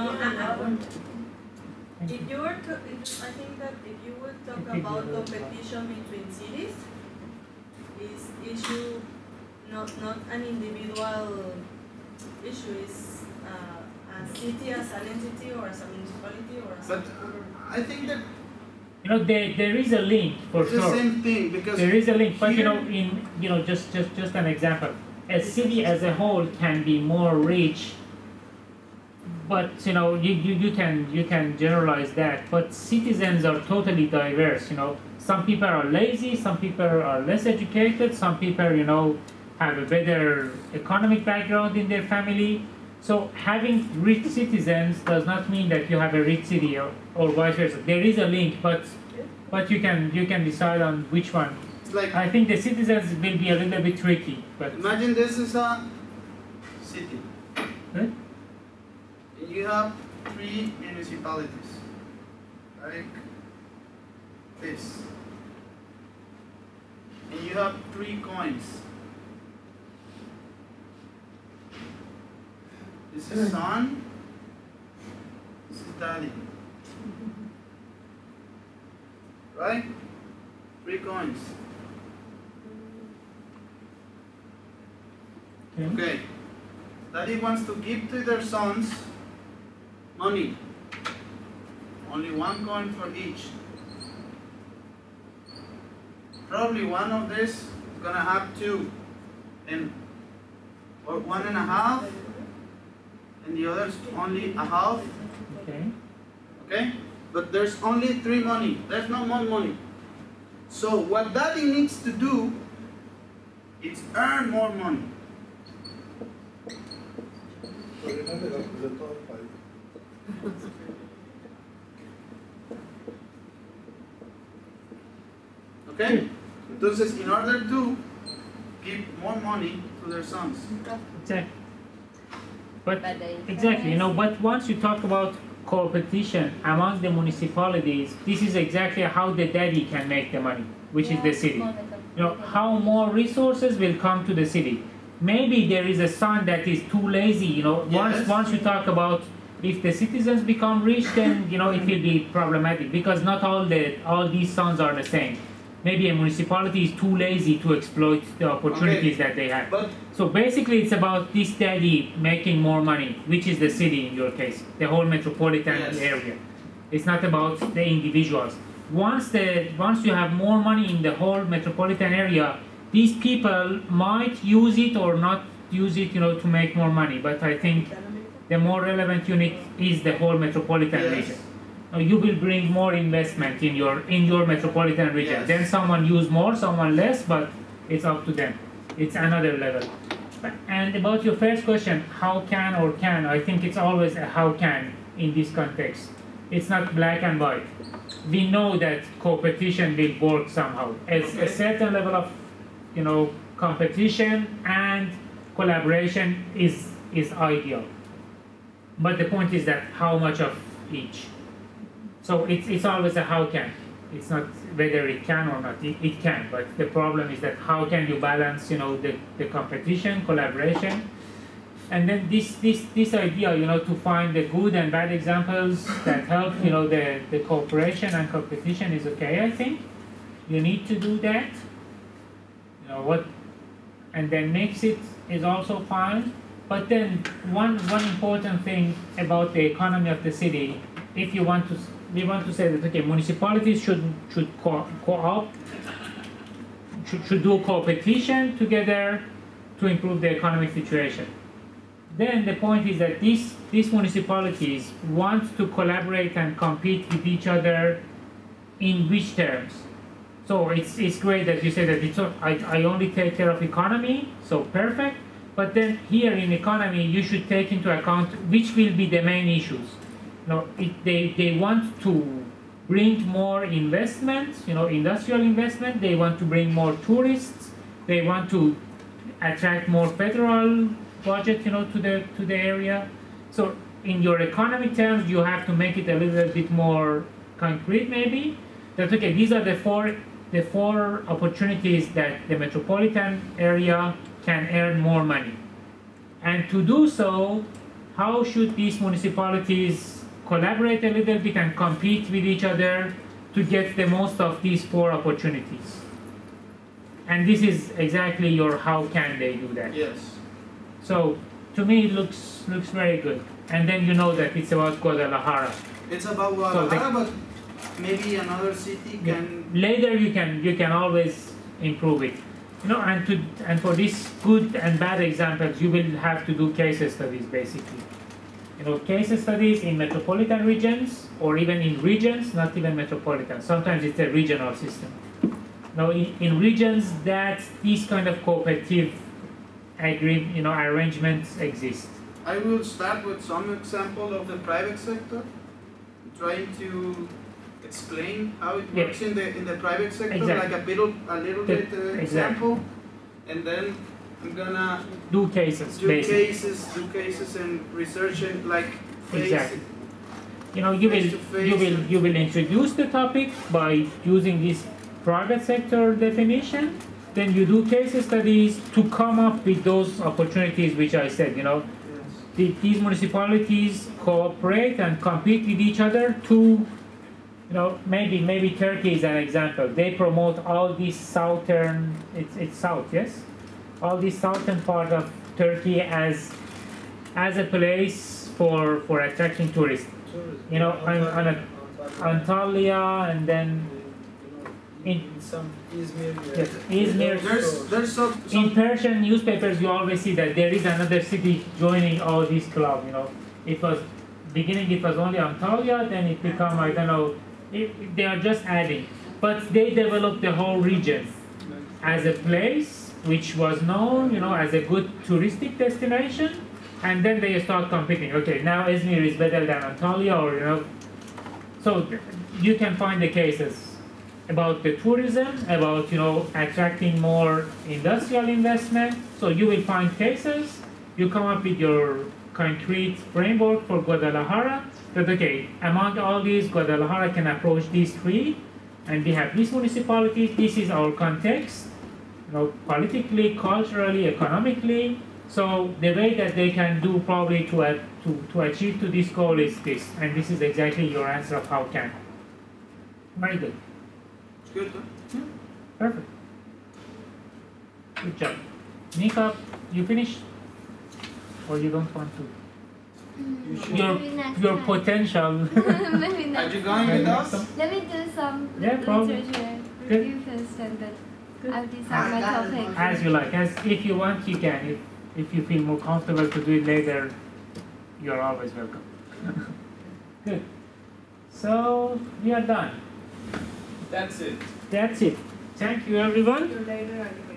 If you were to, I think that if you would talk about competition between cities, is issue not an individual issue, is an city as an entity or as a municipality or as But a... I think that You know, there is a link for it's sure. the same thing because There is a link, but here- just an example. A city as a whole can be more rich, but you can generalize that. But citizens are totally diverse. Some people are lazy, some people are less educated, some people have a better economic background in their family. So having rich citizens does not mean that you have a rich city or vice versa. There is a link, but you can decide on which one. it's like I think the citizens will be a little bit tricky, but imagine this is a city. Right? And you have 3 municipalities, like this. And you have 3 coins. This is son, this is daddy. Right? 3 coins. Okay. Daddy wants to give to their sons money. Only 1 coin for each. Probably one of this is gonna have 2 and or 1.5, and the other's only a half. okay. Okay? But there's only 3 money. There's no more money. So what daddy needs to do is earn more money. Coordinate de todo el país. Okay? Entonces, in order to give more money to their sons. Exactly. But exactly, but once you talk about competition among the municipalities, this is exactly how the daddy can make the money, which is the city. How more resources will come to the city. Maybe there is a son that is too lazy, Yes. once you talk about if the citizens become rich, then it will be problematic because not all these sons are the same. Maybe a municipality is too lazy to exploit the opportunities that they have. But So basically it's about this daddy making more money, which is the city in your case, the whole metropolitan Yes. area. It's not about the individuals. Once you have more money in the whole metropolitan area, these people might use it or not use it, to make more money. But I think the more relevant unit is the whole metropolitan Yes. region. You will bring more investment in your metropolitan region. Yes. Then someone use more, someone less, but it's up to them. It's another level. And about your first question, how can or can, I think it's always a how can in this context. It's not black and white. We know that competition will work somehow. As a certain level of, competition and collaboration is ideal. But the point is that how much of each. So it's always a how can. It's not whether it can or not. It can, but the problem is that how can you balance, the competition, collaboration, and then this idea, to find the good and bad examples that help, the cooperation and competition is okay. I think you need to do that. And then mix it is also fine. But then one important thing about the economy of the city, if we want to say that okay, municipalities should co-op, should do competition together to improve the economic situation. Then the point is that these municipalities want to collaborate and compete with each other in which terms? So it's great that you say that I only take care of economy, so perfect. But then here in economy, you should take into account which will be the main issues. They want to bring more investment, industrial investment. They want to bring more tourists. They want to attract more federal budget, to the area. So in your economic terms, you have to make it a little bit more concrete, maybe. That okay, these are the four opportunities that the metropolitan area can earn more money. And to do so, how should these municipalities collaborate a little bit and compete with each other to get the most of these 4 opportunities? And this is exactly your how can they do that. yes. So to me it looks very good. and then you know that it's about Guadalajara. It's about Guadalajara, but maybe another city can. Later you can always improve it. You know, and for these good and bad examples, you will have to do case studies basically. You know, case studies in metropolitan regions or even in regions, not even metropolitan. Sometimes it's a regional system. Now, in regions that these kind of cooperative arrangements exist. I will start with some example of the private sector, trying to explain how it works in the private sector, like a little bit example, and then I'm gonna do cases, do cases and research and like exactly. You know, you will introduce the topic by using this private sector definition. Then you do case studies to come up with those opportunities which I said. You know, these municipalities cooperate and compete with each other to, you know, maybe Turkey is an example. They promote all these southern, it's south, yes, all this southern part of Turkey as a place for attracting tourists. You know, on Antalya, and then in some Izmir. Yes, Izmir. There's some in Persian newspapers you always see that there is another city joining all these clubs. You know, it was only Antalya, then it become, I don't know. They are just adding, but they developed the whole region as a place which was known, you know, as a good touristic destination, and then they start competing. Okay, now Izmir is better than Antalya, or, you know, so you can find the cases about the tourism, about, you know, attracting more industrial investment. So you will find cases, you come up with your concrete framework for Guadalajara, that okay, among all these, Guadalajara can approach these three, and we have these municipalities, this is our context, you know, politically, culturally, economically. So the way that they can do probably to achieve to this goal is this, and this is exactly your answer of how can. Very good. good, huh? Yeah, perfect. Good job. Nika, you finished? Or you don't want to? Your potential. Maybe Are next you going with us? Let me do some probably. literature Good. review first, and then I'll decide my topic. As you like. If you want, you can. If you feel more comfortable to do it later, you're always welcome. Good. So we are done. That's it. That's it. Thank you, everyone. Later,